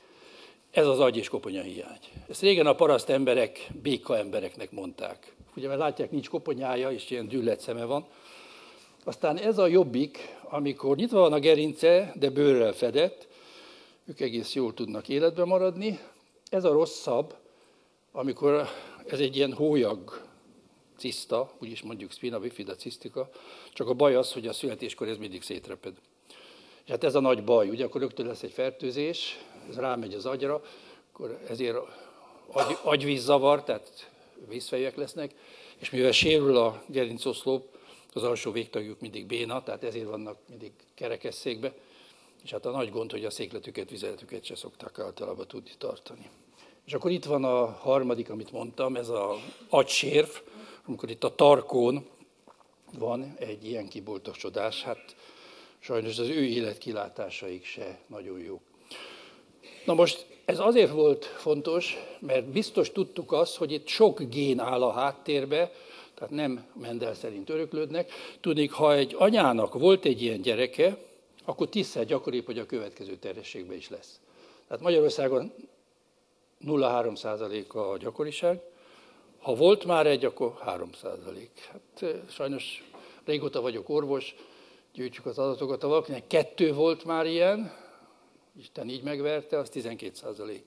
Ez az agy- és koponya hiány. Ezt régen a paraszt emberek béka embereknek mondták. Ugye, mert látják, nincs koponyája, és ilyen düllett szeme van. Aztán ez a jobbik, amikor nyitva van a gerince, de bőrrel fedett, ők egész jól tudnak életben maradni. Ez a rosszabb, amikor ez egy ilyen hólyag ciszta, úgyis mondjuk spina bifida cisztika, csak a baj az, hogy a születéskor ez mindig szétreped. És hát ez a nagy baj, ugye akkor rögtön lesz egy fertőzés, ez rámegy az agyra, akkor ezért agy, agyvízzavar, tehát vízfejűek lesznek, és mivel sérül a gerincoszlop, az alsó végtagjuk mindig béna, tehát ezért vannak mindig kerekesszékbe, és hát a nagy gond, hogy a székletüket, vizeletüket se szokták általában tudni tartani. És akkor itt van a harmadik, amit mondtam, ez az agysérv, amikor itt a tarkón van egy ilyen kiboltosodás, hát sajnos az ő életkilátásaik se nagyon jók. Na most ez azért volt fontos, mert biztos tudtuk azt, hogy itt sok gén áll a háttérbe, tehát nem Mendel szerint öröklődnek. Tudnék, ha egy anyának volt egy ilyen gyereke, akkor tízszer gyakoribb, hogy a következő terhességben is lesz. Tehát Magyarországon nulla egész három százalék a gyakoriság. Ha volt már egy, akkor három százalék. Hát sajnos régóta vagyok orvos, gyűjtjük az adatokat. Ha valakinek kettő volt már ilyen, Isten így megverte, az tizenkét százalék.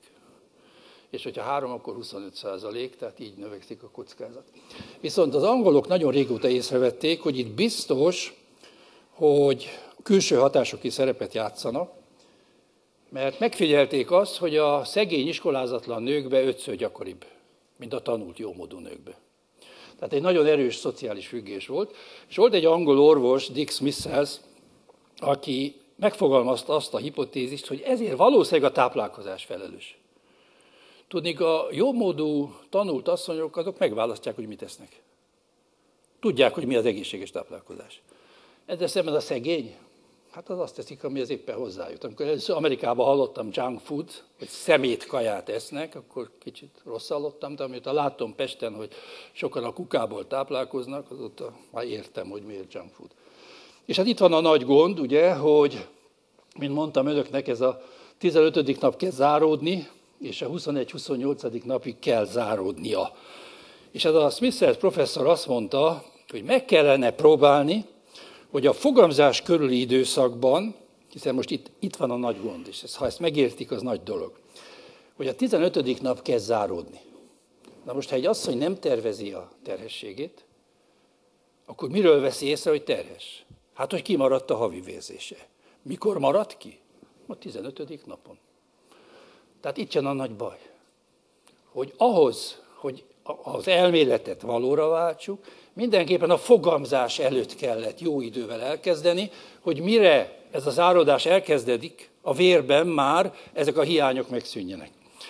És hogyha három, akkor huszonöt százalék, tehát így növekszik a kockázat. Viszont az angolok nagyon régóta észrevették, hogy itt biztos, hogy külső hatások is szerepet játszanak, mert megfigyelték azt, hogy a szegény iskolázatlan nőkbe ötször gyakoribb, mint a tanult jómódú nőkbe. Tehát egy nagyon erős szociális függés volt, és volt egy angol orvos, Dick Smith, aki megfogalmazta azt a hipotézist, hogy ezért valószínűleg a táplálkozás felelős. Tudnék, a jómódú tanult asszonyok, azok megválasztják, hogy mit esznek. Tudják, hogy mi az egészséges táplálkozás. Ezzel szemben a szegény, hát az azt teszik, ami az éppen hozzájut. Amikor először Amerikában hallottam junk food, hogy szemétkaját esznek, akkor kicsit rossz hallottam, de amióta látom Pesten, hogy sokan a kukából táplálkoznak, azóta már értem, hogy miért junk food. És hát itt van a nagy gond, ugye, hogy, mint mondtam önöknek, ez a tizenötödik nap kezd záródni, és a huszonegy-huszonnyolcadik napig kell záródnia. És ez a Smith professzor azt mondta, hogy meg kellene próbálni, hogy a fogamzás körüli időszakban, hiszen most itt, itt van a nagy gond, és ez, ha ezt megértik, az nagy dolog, hogy a tizenötödik nap kezd záródni. Na most, ha egy asszony nem tervezi a terhességét, akkor miről veszi észre, hogy terhes? Hát, hogy kimaradt a havi vérzése. Mikor maradt ki? A tizenötödik napon. Tehát itt jön a nagy baj, hogy ahhoz, hogy az elméletet valóra váltsuk, mindenképpen a fogamzás előtt kellett jó idővel elkezdeni, hogy mire ez a záródás elkezdedik, a vérben már ezek a hiányok megszűnjenek.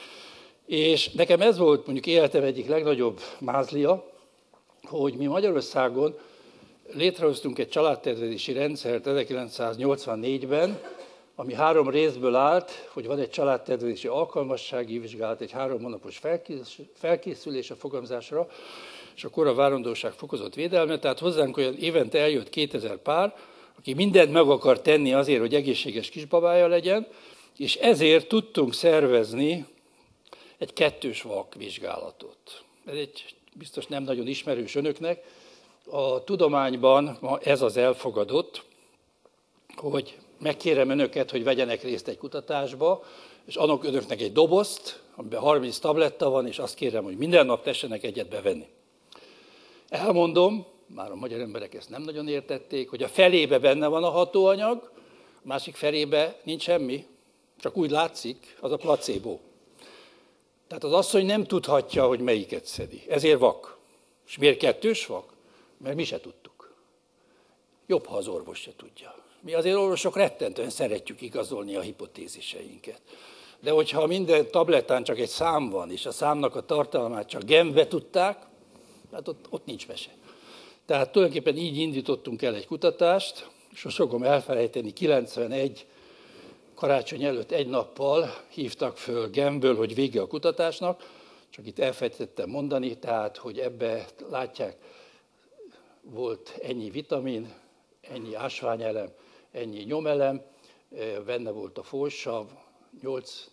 És nekem ez volt mondjuk életem egyik legnagyobb mázlia, hogy mi Magyarországon létrehoztunk egy családtervezési rendszert ezerkilencszáznyolcvannégyben, ami három részből állt, hogy van egy családtervezési alkalmassági vizsgálat, egy három hónapos felkészülés a fogamzásra, és a kora várandóság fokozott védelme, tehát hozzánk olyan évente eljött kétezer pár, aki mindent meg akar tenni azért, hogy egészséges kisbabája legyen, és ezért tudtunk szervezni egy kettős vak vizsgálatot. Ez egy biztos nem nagyon ismerős önöknek. A tudományban ma ez az elfogadott, hogy megkérem önöket, hogy vegyenek részt egy kutatásba, és adok önöknek egy dobozt, amiben harminc tabletta van, és azt kérem, hogy minden nap tessenek egyet bevenni. Elmondom, már a magyar emberek ezt nem nagyon értették, hogy a felébe benne van a hatóanyag, a másik felébe nincs semmi, csak úgy látszik, az a placebo. Tehát az asszony nem tudhatja, hogy melyiket szedi. Ezért vak. És miért kettős vak? Mert mi se tudtuk. Jobb, ha az orvos se tudja. Mi azért orvosok rettentően szeretjük igazolni a hipotéziseinket. De hogyha minden tablettán csak egy szám van, és a számnak a tartalmát csak Genfbe tudták, hát ott, ott nincs mese. Tehát tulajdonképpen így indítottunk el egy kutatást, és most fogom elfelejteni, kilencvenegy karácsony előtt egy nappal hívtak föl Genfből, hogy vége a kutatásnak, csak itt elfelejtettem mondani, tehát, hogy ebbe látják, volt ennyi vitamin, ennyi ásványelem, ennyi nyomelem, benne volt a folysav, nyolc,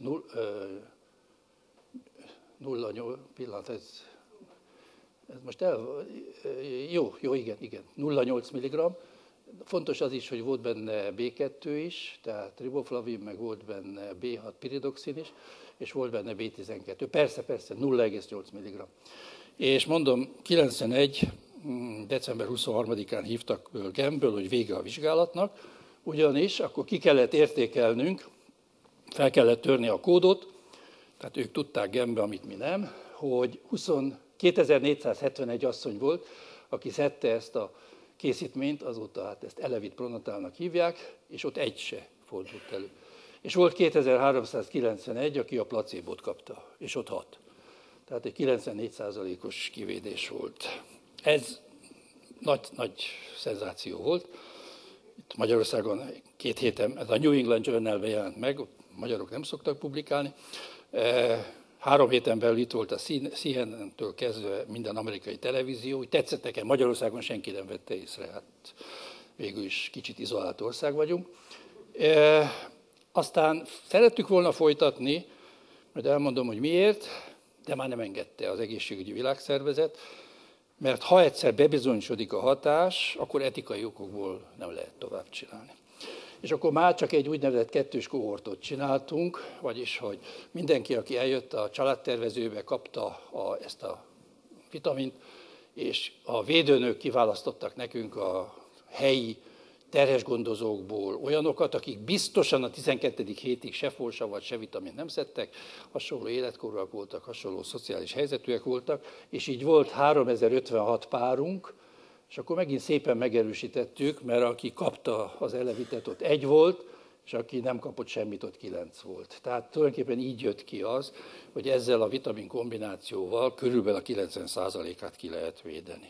nulla nyolc, pillanat, ez, ez most el, jó, jó, igen, igen, nulla egész nyolc milligramm. Fontos az is, hogy volt benne bé kettő is, tehát riboflavin, meg volt benne bé hat piridoxin is, és volt benne bé tizenkettő. Persze, persze, nulla egész nyolc milligramm. És mondom, kilencvenegy december huszonharmadikán hívtak Genfből, hogy vége a vizsgálatnak, ugyanis akkor ki kellett értékelnünk, fel kellett törni a kódot, tehát ők tudták Genfbe, amit mi nem, hogy kétezer-négyszázhetvenegy asszony volt, aki szedte ezt a készítményt, azóta hát ezt elevit pronatálnak hívják, és ott egy se fordult elő. És volt kétezer-háromszázkilencvenegy, aki a placebót kapta, és ott hat. Tehát egy kilencvennégy százalékos kivédés volt. Ez nagy, nagy szenzáció volt. Itt Magyarországon két héten, ez a New England Journal-ben jelent meg, ott magyarok nem szoktak publikálni. Három héten belül itt volt a C N N-től kezdve minden amerikai televízió, úgy tetszett nekem, Magyarországon senki nem vette észre, hát végül is kicsit izolált ország vagyunk. E, aztán szerettük volna folytatni, majd elmondom, hogy miért, de már nem engedte az Egészségügyi Világszervezet, mert ha egyszer bebizonyosodik a hatás, akkor etikai okokból nem lehet tovább csinálni. És akkor már csak egy úgynevezett kettős kohortot csináltunk, vagyis, hogy mindenki, aki eljött a családtervezőbe, kapta a, ezt a vitamint, és a védőnők kiválasztottak nekünk a helyi terhes gondozókból olyanokat, akik biztosan a tizenkettedik hétig se folsavat, se vitamint nem szedtek, hasonló életkorúak voltak, hasonló szociális helyzetűek voltak, és így volt háromezer-ötvenhat párunk, és akkor megint szépen megerősítettük, mert aki kapta az elevitet, ott egy volt, és aki nem kapott semmit, ott kilenc volt. Tehát tulajdonképpen így jött ki az, hogy ezzel a vitamin kombinációval körülbelül a kilencven százalékát ki lehet védeni.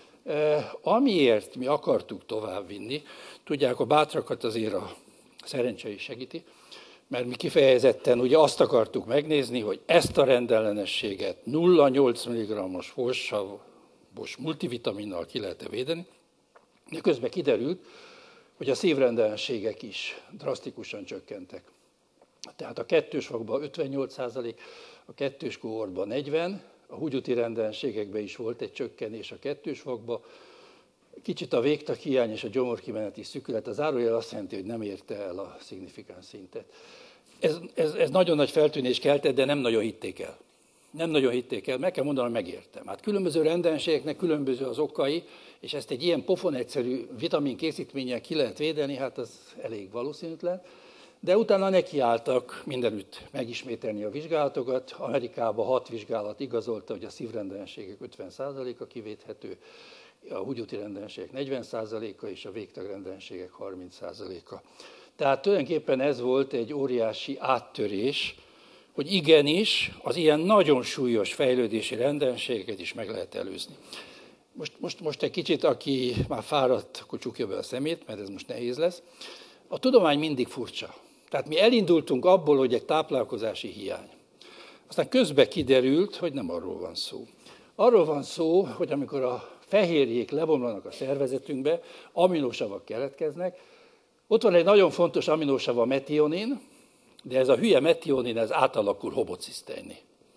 Amiért mi akartuk továbbvinni, tudják, a bátrakat azért a szerencse is segíti, mert mi kifejezetten ugye azt akartuk megnézni, hogy ezt a rendellenességet nulla egész nyolc milligrammos folsavos multivitaminnal ki lehet-e védeni, de közben kiderült, hogy a szívrendellenességek is drasztikusan csökkentek. Tehát a kettős vakban ötvennyolc százalék, a kettős kohortban negyven, a húgyúti rendellenességekben is volt egy csökkenés a kettős vakban. Kicsit a végtag hiány és a gyomorkimeneti szűkület, az zárójel azt jelenti, hogy nem érte el a szignifikáns szintet. Ez, ez, ez nagyon nagy feltűnés keltett, de nem nagyon hitték el. Nem nagyon hitték el, meg kell mondanom, megértem. Hát különböző rendellenességeknek különböző az okai, és ezt egy ilyen pofon egyszerű vitamin készítménnyel ki lehet védeni, hát az elég valószínűtlen. De utána nekiálltak mindenütt megismételni a vizsgálatokat. Amerikában hat vizsgálat igazolta, hogy a szívrendellenességek ötven százaléka kivédhető, a húgyúti rendellenességek negyven százaléka és a végtagrendellenességek harminc százaléka. Tehát tulajdonképpen ez volt egy óriási áttörés, hogy igenis az ilyen nagyon súlyos fejlődési rendellenességeket is meg lehet előzni. Most, most, most egy kicsit, aki már fáradt, akkor csukja be a szemét, mert ez most nehéz lesz. A tudomány mindig furcsa. Tehát mi elindultunk abból, hogy egy táplálkozási hiány. Aztán közben kiderült, hogy nem arról van szó. Arról van szó, hogy amikor a fehérjék lebomlanak a szervezetünkbe, aminósavak keletkeznek, ott van egy nagyon fontos aminósav, a metionin, de ez a hülye metionin, ez átalakul homociszteinné.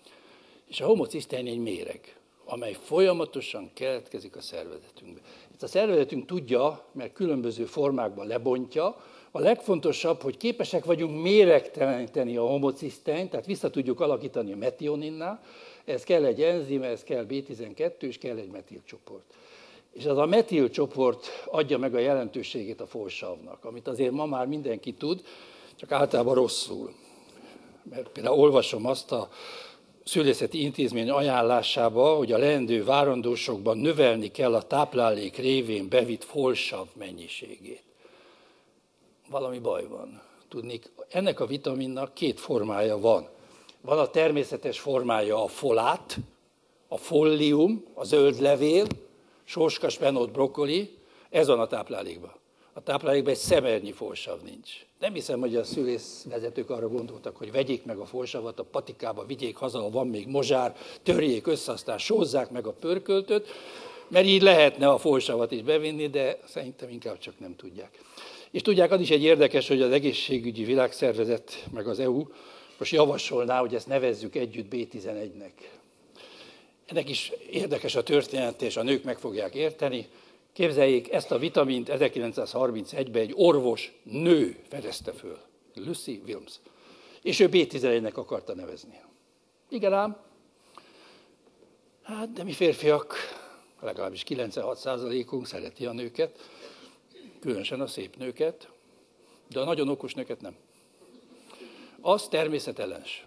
És a homocisztein egy méreg, amely folyamatosan keletkezik a szervezetünkbe. Ezt a szervezetünk tudja, mert különböző formákban lebontja. A legfontosabb, hogy képesek vagyunk méregteleníteni a homociszteint, tehát vissza tudjuk alakítani a metioninná. Ez kell egy enzim, ez kell bé tizenkettő, és kell egy metilcsoport. És ez a metilcsoport adja meg a jelentőségét a folsavnak, amit azért ma már mindenki tud, csak általában rosszul. Mert például olvasom azt a szülészeti intézmény ajánlásába, hogy a leendő várandósokban növelni kell a táplálék révén bevitt folsav mennyiségét. Valami baj van. Tudnék, ennek a vitaminnak két formája van. Van a természetes formája a folát, a follium, a zöld levél, sóska, spenót, brokkoli, ez van a táplálékban. A táplálékban egy szemernyi folsav nincs. Nem hiszem, hogy a szülészvezetők arra gondoltak, hogy vegyék meg a folsavat, a patikába vigyék haza, ha van még mozsár, törjék össze, aztán sózzák meg a pörköltöt, mert így lehetne a folsavat is bevinni, de szerintem inkább csak nem tudják. És tudják, az is egy érdekes, hogy az egészségügyi világszervezet, meg az é u most javasolná, hogy ezt nevezzük együtt bé tizenegynek. Ennek is érdekes a történet, és a nők meg fogják érteni. Képzeljék, ezt a vitamint ezerkilencszázharmincegyben egy orvos nő fedezte föl, Lucy Wilms, és ő bé tizenegynek akarta nevezni. Igen ám, hát de mi férfiak, legalábbis kilencvenhat százalékunk szereti a nőket, különösen a szép nőket, de a nagyon okos nőket nem. Az természetellenes.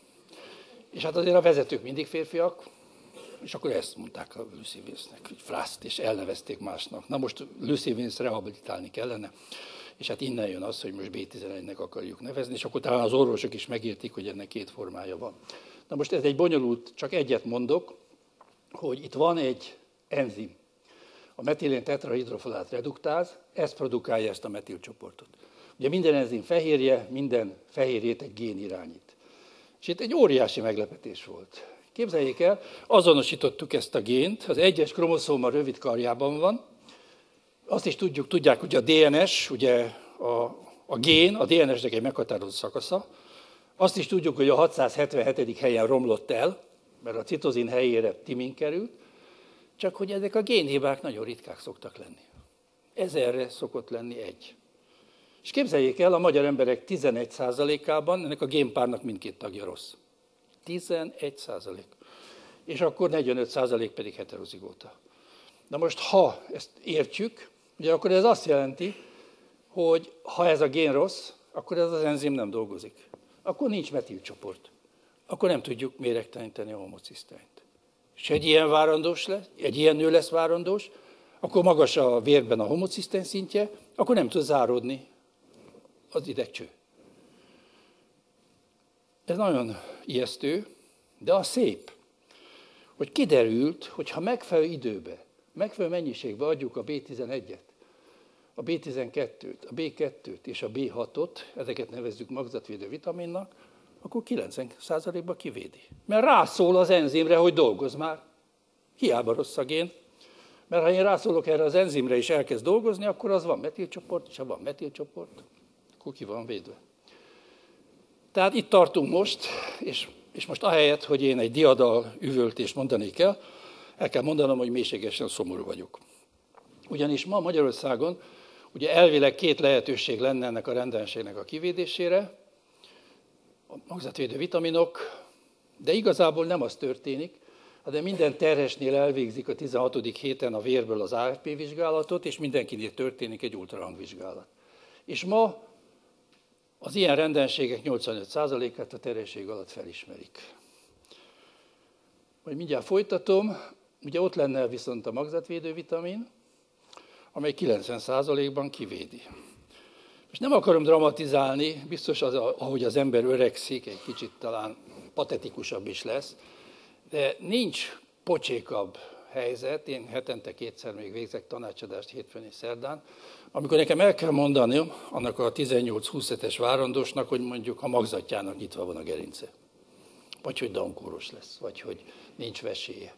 És hát azért a vezetők mindig férfiak, és akkor ezt mondták a Lucy Wilmsnek, hogy frászt, és elnevezték másnak. Na most Lucy Wilms rehabilitálni kellene, és hát innen jön az, hogy most bé tizenegynek akarjuk nevezni, és akkor talán az orvosok is megértik, hogy ennek két formája van. Na most ez egy bonyolult, csak egyet mondok, hogy itt van egy enzim, a metilén tetrahidrofolát reduktáz, ez produkálja ezt a metilcsoportot. Ugye minden enzim fehérje, minden fehérjét egy gén irányít. És itt egy óriási meglepetés volt. Képzeljék el, azonosítottuk ezt a gént, az egyes kromoszóma rövid karjában van, azt is tudjuk, tudják, hogy a dé en es, ugye a, a gén, a dé en esnek egy meghatározott szakasza, azt is tudjuk, hogy a hatszázhetvenhetedik helyen romlott el, mert a citozin helyére timin került, csak hogy ezek a génhibák nagyon ritkák szoktak lenni. Ezerre szokott lenni egy. És képzeljék el, a magyar emberek tizenegy százalékában ennek a génpárnak mindkét tagja rossz. tizenegy százalék. És akkor negyvenöt százalék pedig heterozigóta. Na most, ha ezt értjük, ugye akkor ez azt jelenti, hogy ha ez a gén rossz, akkor ez az enzim nem dolgozik. Akkor nincs metilcsoport. Akkor nem tudjuk méregteleníteni a homociszteint. És egy ilyen várandós lesz, egy ilyen nő lesz várandós, akkor magas a vérben a homocisztein szintje, akkor nem tud záródni az idegcső. Ez nagyon ijesztő, de az szép, hogy kiderült, hogy ha megfelelő időben, megfelelő mennyiségben adjuk a bé tizenegyet, a bé tizenkettőt, a bé kettőt és a bé hatot, ezeket nevezzük magzatvédő vitaminnak, akkor kilencven százalékban kivédi. Mert rászól az enzimre, hogy dolgozz már. Hiába rossz a gén. Mert ha én rászólok erre az enzimre és elkezd dolgozni, akkor az van metilcsoport, és ha van metilcsoport, akkor ki van védve. Tehát itt tartunk most, és, és most ahelyett, hogy én egy diadal üvöltést mondani kell, el kell mondanom, hogy mélységesen szomorú vagyok. Ugyanis ma Magyarországon ugye elvileg két lehetőség lenne ennek a rendellenségnek a kivédésére, a magzatvédő vitaminok, de igazából nem az történik, de minden terhesnél elvégzik a tizenhatodik héten a vérből az á ef pé vizsgálatot, és mindenkinél történik egy ultrahangvizsgálat. És ma az ilyen rendellenségek nyolcvanöt százalékát a terhesség alatt felismerik. Majd mindjárt folytatom, ugye ott lenne viszont a magzatvédő vitamin, amely kilencven százalékban kivédi. Most nem akarom dramatizálni, biztos az, ahogy az ember öregszik, egy kicsit talán patetikusabb is lesz, de nincs pocsékabb helyzet, én hetente kétszer még végzek tanácsadást hétfőn és szerdán, amikor nekem el kell mondani annak a tizennyolc-huszhetes várandósnak, hogy mondjuk a magzatjának nyitva van a gerince. Vagy hogy Down-kóros lesz, vagy hogy nincs vesélye.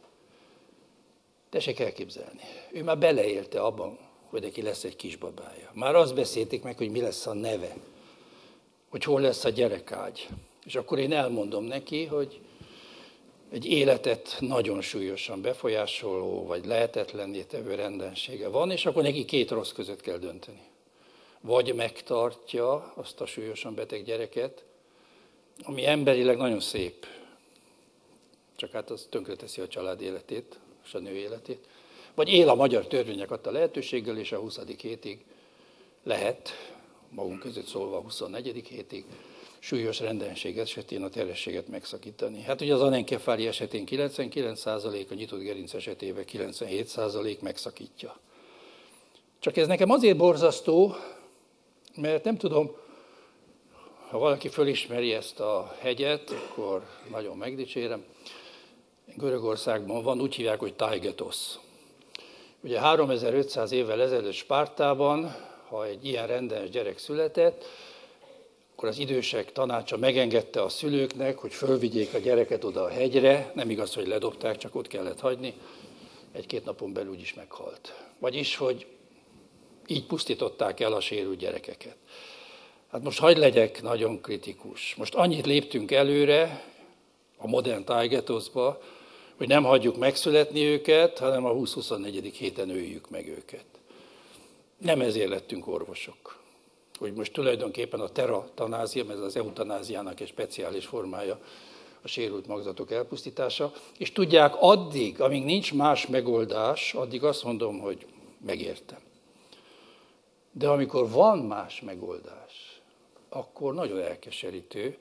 Tessék elképzelni. Ő már beleélte abban, hogy neki lesz egy kisbabája. Már azt beszélték meg, hogy mi lesz a neve, hogy hol lesz a gyerekágy. És akkor én elmondom neki, hogy egy életet nagyon súlyosan befolyásoló, vagy lehetetlenné tevő rendellensége van, és akkor neki két rossz között kell dönteni. Vagy megtartja azt a súlyosan beteg gyereket, ami emberileg nagyon szép, csak hát az tönkreteszi a család életét, és a nő életét. Vagy él a magyar törvények adta lehetőséggel, és a huszadik hétig lehet, magunk között szólva a huszonnegyedik hétig, súlyos rendellenség esetén a terhességet megszakítani. Hát ugye az anenkefáli esetén kilencvenkilenc százalék, a nyitott gerinc esetében kilencvenhét százalék megszakítja. Csak ez nekem azért borzasztó, mert nem tudom, ha valaki fölismeri ezt a hegyet, akkor nagyon megdicsérem. Görögországban van, úgy hívják, hogy Taygetos. Ugye háromezer-ötszáz évvel ezelőtt Spártában, ha egy ilyen rendes gyerek született, akkor az idősek tanácsa megengedte a szülőknek, hogy fölvigyék a gyereket oda a hegyre, nem igaz, hogy ledobták, csak ott kellett hagyni, egy-két napon belül úgyis meghalt. Vagyis, hogy így pusztították el a sérült gyerekeket. Hát most hadd legyek nagyon kritikus. Most annyit léptünk előre a modern Taygetosba, hogy nem hagyjuk megszületni őket, hanem a húsz-huszonnegyedik héten öljük meg őket. Nem ezért lettünk orvosok. Hogy most tulajdonképpen a teratanázia, ez az eutanáziának egy speciális formája, a sérült magzatok elpusztítása, és tudják, addig, amíg nincs más megoldás, addig azt mondom, hogy megértem. De amikor van más megoldás, akkor nagyon elkeserítő.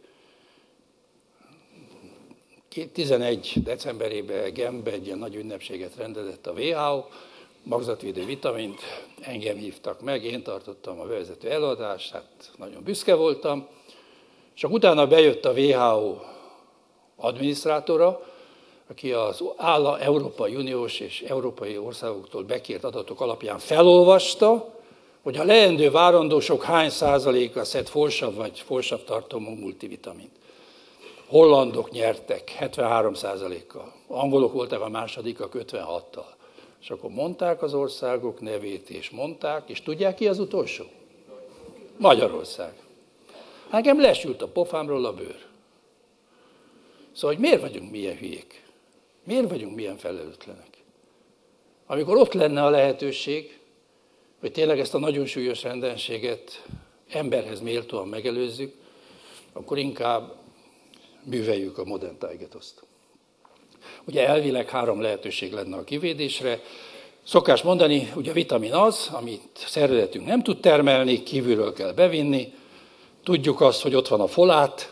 tizenegy decemberében Genfben egy ilyen nagy ünnepséget rendezett a vé há ó, magzatvédő vitamint, engem hívtak meg, én tartottam a bevezető előadást, hát nagyon büszke voltam, csak utána bejött a vé há ó adminisztrátora, aki az álla Európai Uniós és európai országoktól bekért adatok alapján felolvasta, hogy a leendő várandósok hány százaléka szed folsav vagy folsav tartalmú multivitamint. Hollandok nyertek hetvenhárom százalékkal, angolok voltak a másodikak ötvenhattal. És akkor mondták az országok nevét, és mondták, és tudják ki az utolsó? Magyarország. Engem lesült a pofámról a bőr. Szóval, hogy miért vagyunk milyen hülyék? Miért vagyunk milyen felelőtlenek? Amikor ott lenne a lehetőség, hogy tényleg ezt a nagyon súlyos rendellenséget emberhez méltóan megelőzzük, akkor inkább műveljük a modern Taygetoszt. Ugye elvileg három lehetőség lenne a kivédésre, Szokás mondani, hogy a vitamin az, amit szervezetünk nem tud termelni, kívülről kell bevinni. Tudjuk azt, hogy ott van a folát,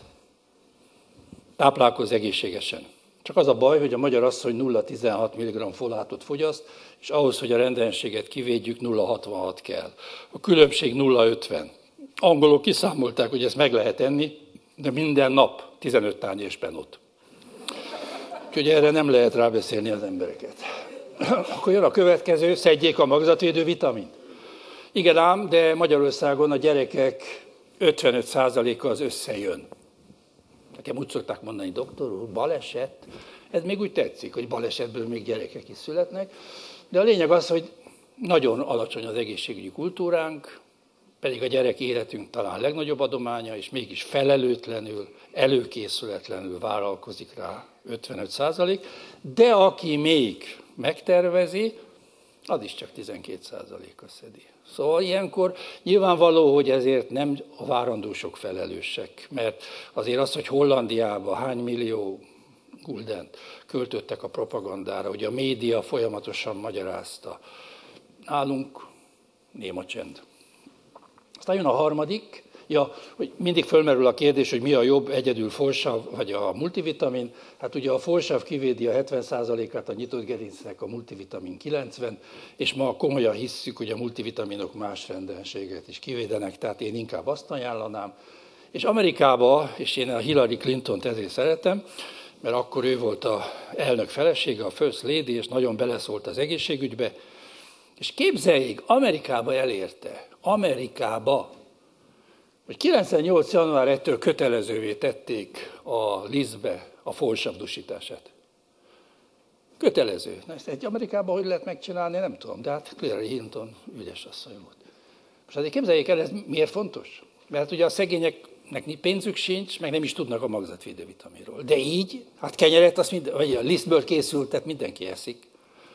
táplálkozz egészségesen. Csak az a baj, hogy a magyar asszony nulla egész tizenhat milligramm folátot fogyaszt, és ahhoz, hogy a rendellenséget kivédjük, nulla egész hatvanhat kell. A különbség nulla egész ötven. Angolok kiszámolták, hogy ezt meg lehet enni, de minden nap tizenöt tányér spenót. Úgyhogy erre nem lehet rábeszélni az embereket. Akkor jön a következő, szedjék a magzatvédő vitamint. Igen ám, de Magyarországon a gyerekek ötvenöt százaléka az összejön. Nekem úgy szokták mondani, doktor úr, baleset. Ez még úgy tetszik, hogy balesetből még gyerekek is születnek. De a lényeg az, hogy nagyon alacsony az egészségügyi kultúránk, pedig a gyerek életünk talán legnagyobb adománya, és mégis felelőtlenül, előkészületlenül vállalkozik rá ötvenöt százalék, de aki még megtervezi, az is csak tizenkét százaléka szedi. Szóval ilyenkor nyilvánvaló, hogy ezért nem a várandósok felelősek, mert azért az, hogy Hollandiában hány millió guldent költöttek a propagandára, hogy a média folyamatosan magyarázta. Nálunk néma csend. Aztán jön a harmadik, ja, hogy mindig fölmerül a kérdés, hogy mi a jobb, egyedül folsav vagy a multivitamin. Hát ugye a folsav kivédi a hetven százalékát a nyitott gerincnek, a multivitamin kilencven, és ma komolyan hisszük, hogy a multivitaminok más rendellenséget is kivédenek, tehát én inkább azt ajánlanám. És Amerikában, és én a Hillary Clintont ezért szeretem, mert akkor ő volt az elnök felesége, a First Lady, és nagyon beleszólt az egészségügybe. És képzeljék, Amerikába elérte, Amerikába, hogy kilencvennyolc január elsejétől kötelezővé tették a lisztbe a folsav dusítását. Kötelező. Na ezt egy Amerikában hogy lehet megcsinálni, nem tudom, de hát Hillary Clinton ügyes asszony volt. Most azért képzeljék el, ez miért fontos? Mert ugye a szegényeknek pénzük sincs, meg nem is tudnak a magzatvédő vitaminról. De így, hát kenyeret, azt minden, vagy a lisztből készült, tehát mindenki eszik.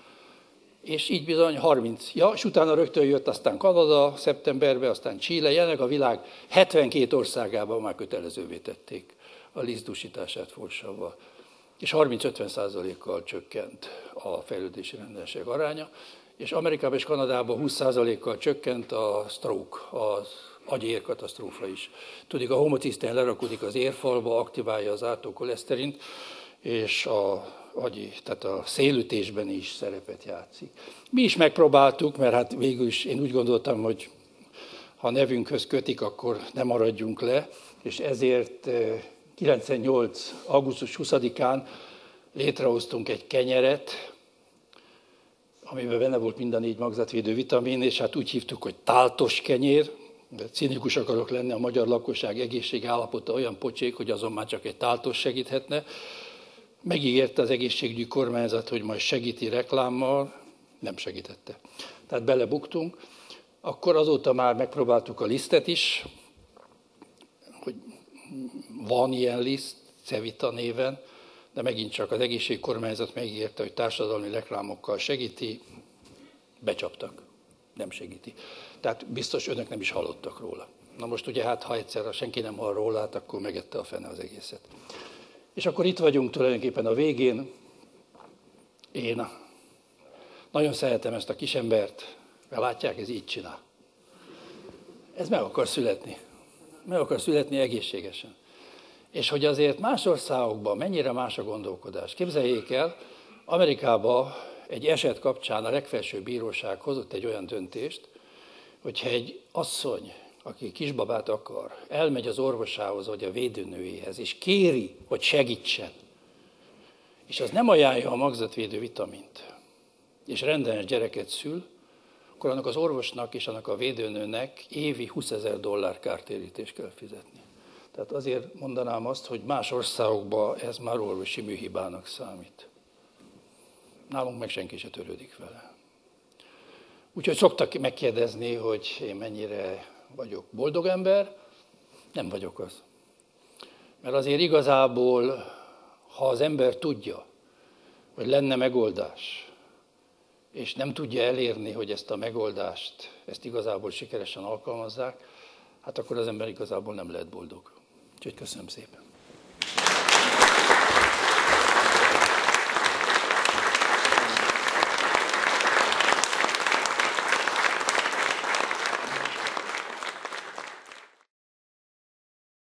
És így bizony harminc, ja, és utána rögtön jött aztán Kanada szeptemberben, aztán Chile, jelenleg a világ hetvenkét országában már kötelezővé tették a liszt dusítását folsavval. És harminc-ötven százalékkal csökkent a fejlődési rendesség aránya, és Amerikában és Kanadában húsz százalékkal csökkent a stroke, az agyérkatasztrófa is. Tudjuk, a homocisztein lerakodik az érfalba, aktiválja az ártókoleszterint, és a agyi, tehát a szélütésben is szerepet játszik. Mi is megpróbáltuk, mert hát végül is én úgy gondoltam, hogy ha nevünkhöz kötik, akkor nem maradjunk le, és ezért kilencvennyolc augusztus huszadikán létrehoztunk egy kenyeret, amiben benne volt minden négy magzatvédő vitamin, és hát úgy hívtuk, hogy táltos kenyér, de cinikus akarok lenni, a magyar lakosság egészségi állapota olyan pocsék, hogy azon már csak egy táltos segíthetne. Megígérte az egészségügyi kormányzat, hogy majd segíti reklámmal, nem segítette. Tehát belebuktunk. Akkor azóta már megpróbáltuk a lisztet is, hogy van ilyen liszt, Cevita néven, de megint csak az egészségügyi kormányzat megígérte, hogy társadalmi reklámokkal segíti, becsaptak, nem segíti. Tehát biztos önök nem is hallottak róla. Na most ugye hát, ha egyszer senki nem hall róla, hát akkor megette a fene az egészet. És akkor itt vagyunk tulajdonképpen a végén. Én nagyon szeretem ezt a kisembert, mert látják, ez így csinál. Ez meg akar születni. Meg akar születni egészségesen. És hogy azért más országokban mennyire más a gondolkodás. Képzeljék el, Amerikában egy eset kapcsán a legfelsőbb bíróság hozott egy olyan döntést, hogyha egy asszony, aki kisbabát akar, elmegy az orvosához, vagy a védőnőjéhez, és kéri, hogy segítsen, és az nem ajánlja a magzatvédő vitamint, és rendellenes gyereket szül, akkor annak az orvosnak és annak a védőnőnek évi húszezer dollár kártérítést kell fizetni. Tehát azért mondanám azt, hogy más országokban ez már orvosi műhibának számít. Nálunk meg senki se törődik vele. Úgyhogy szoktak megkérdezni, hogy én mennyire vagyok boldog ember, nem vagyok az. Mert azért igazából, ha az ember tudja, hogy lenne megoldás, és nem tudja elérni, hogy ezt a megoldást, ezt igazából sikeresen alkalmazzák, hát akkor az ember igazából nem lehet boldog. Úgyhogy köszönöm szépen.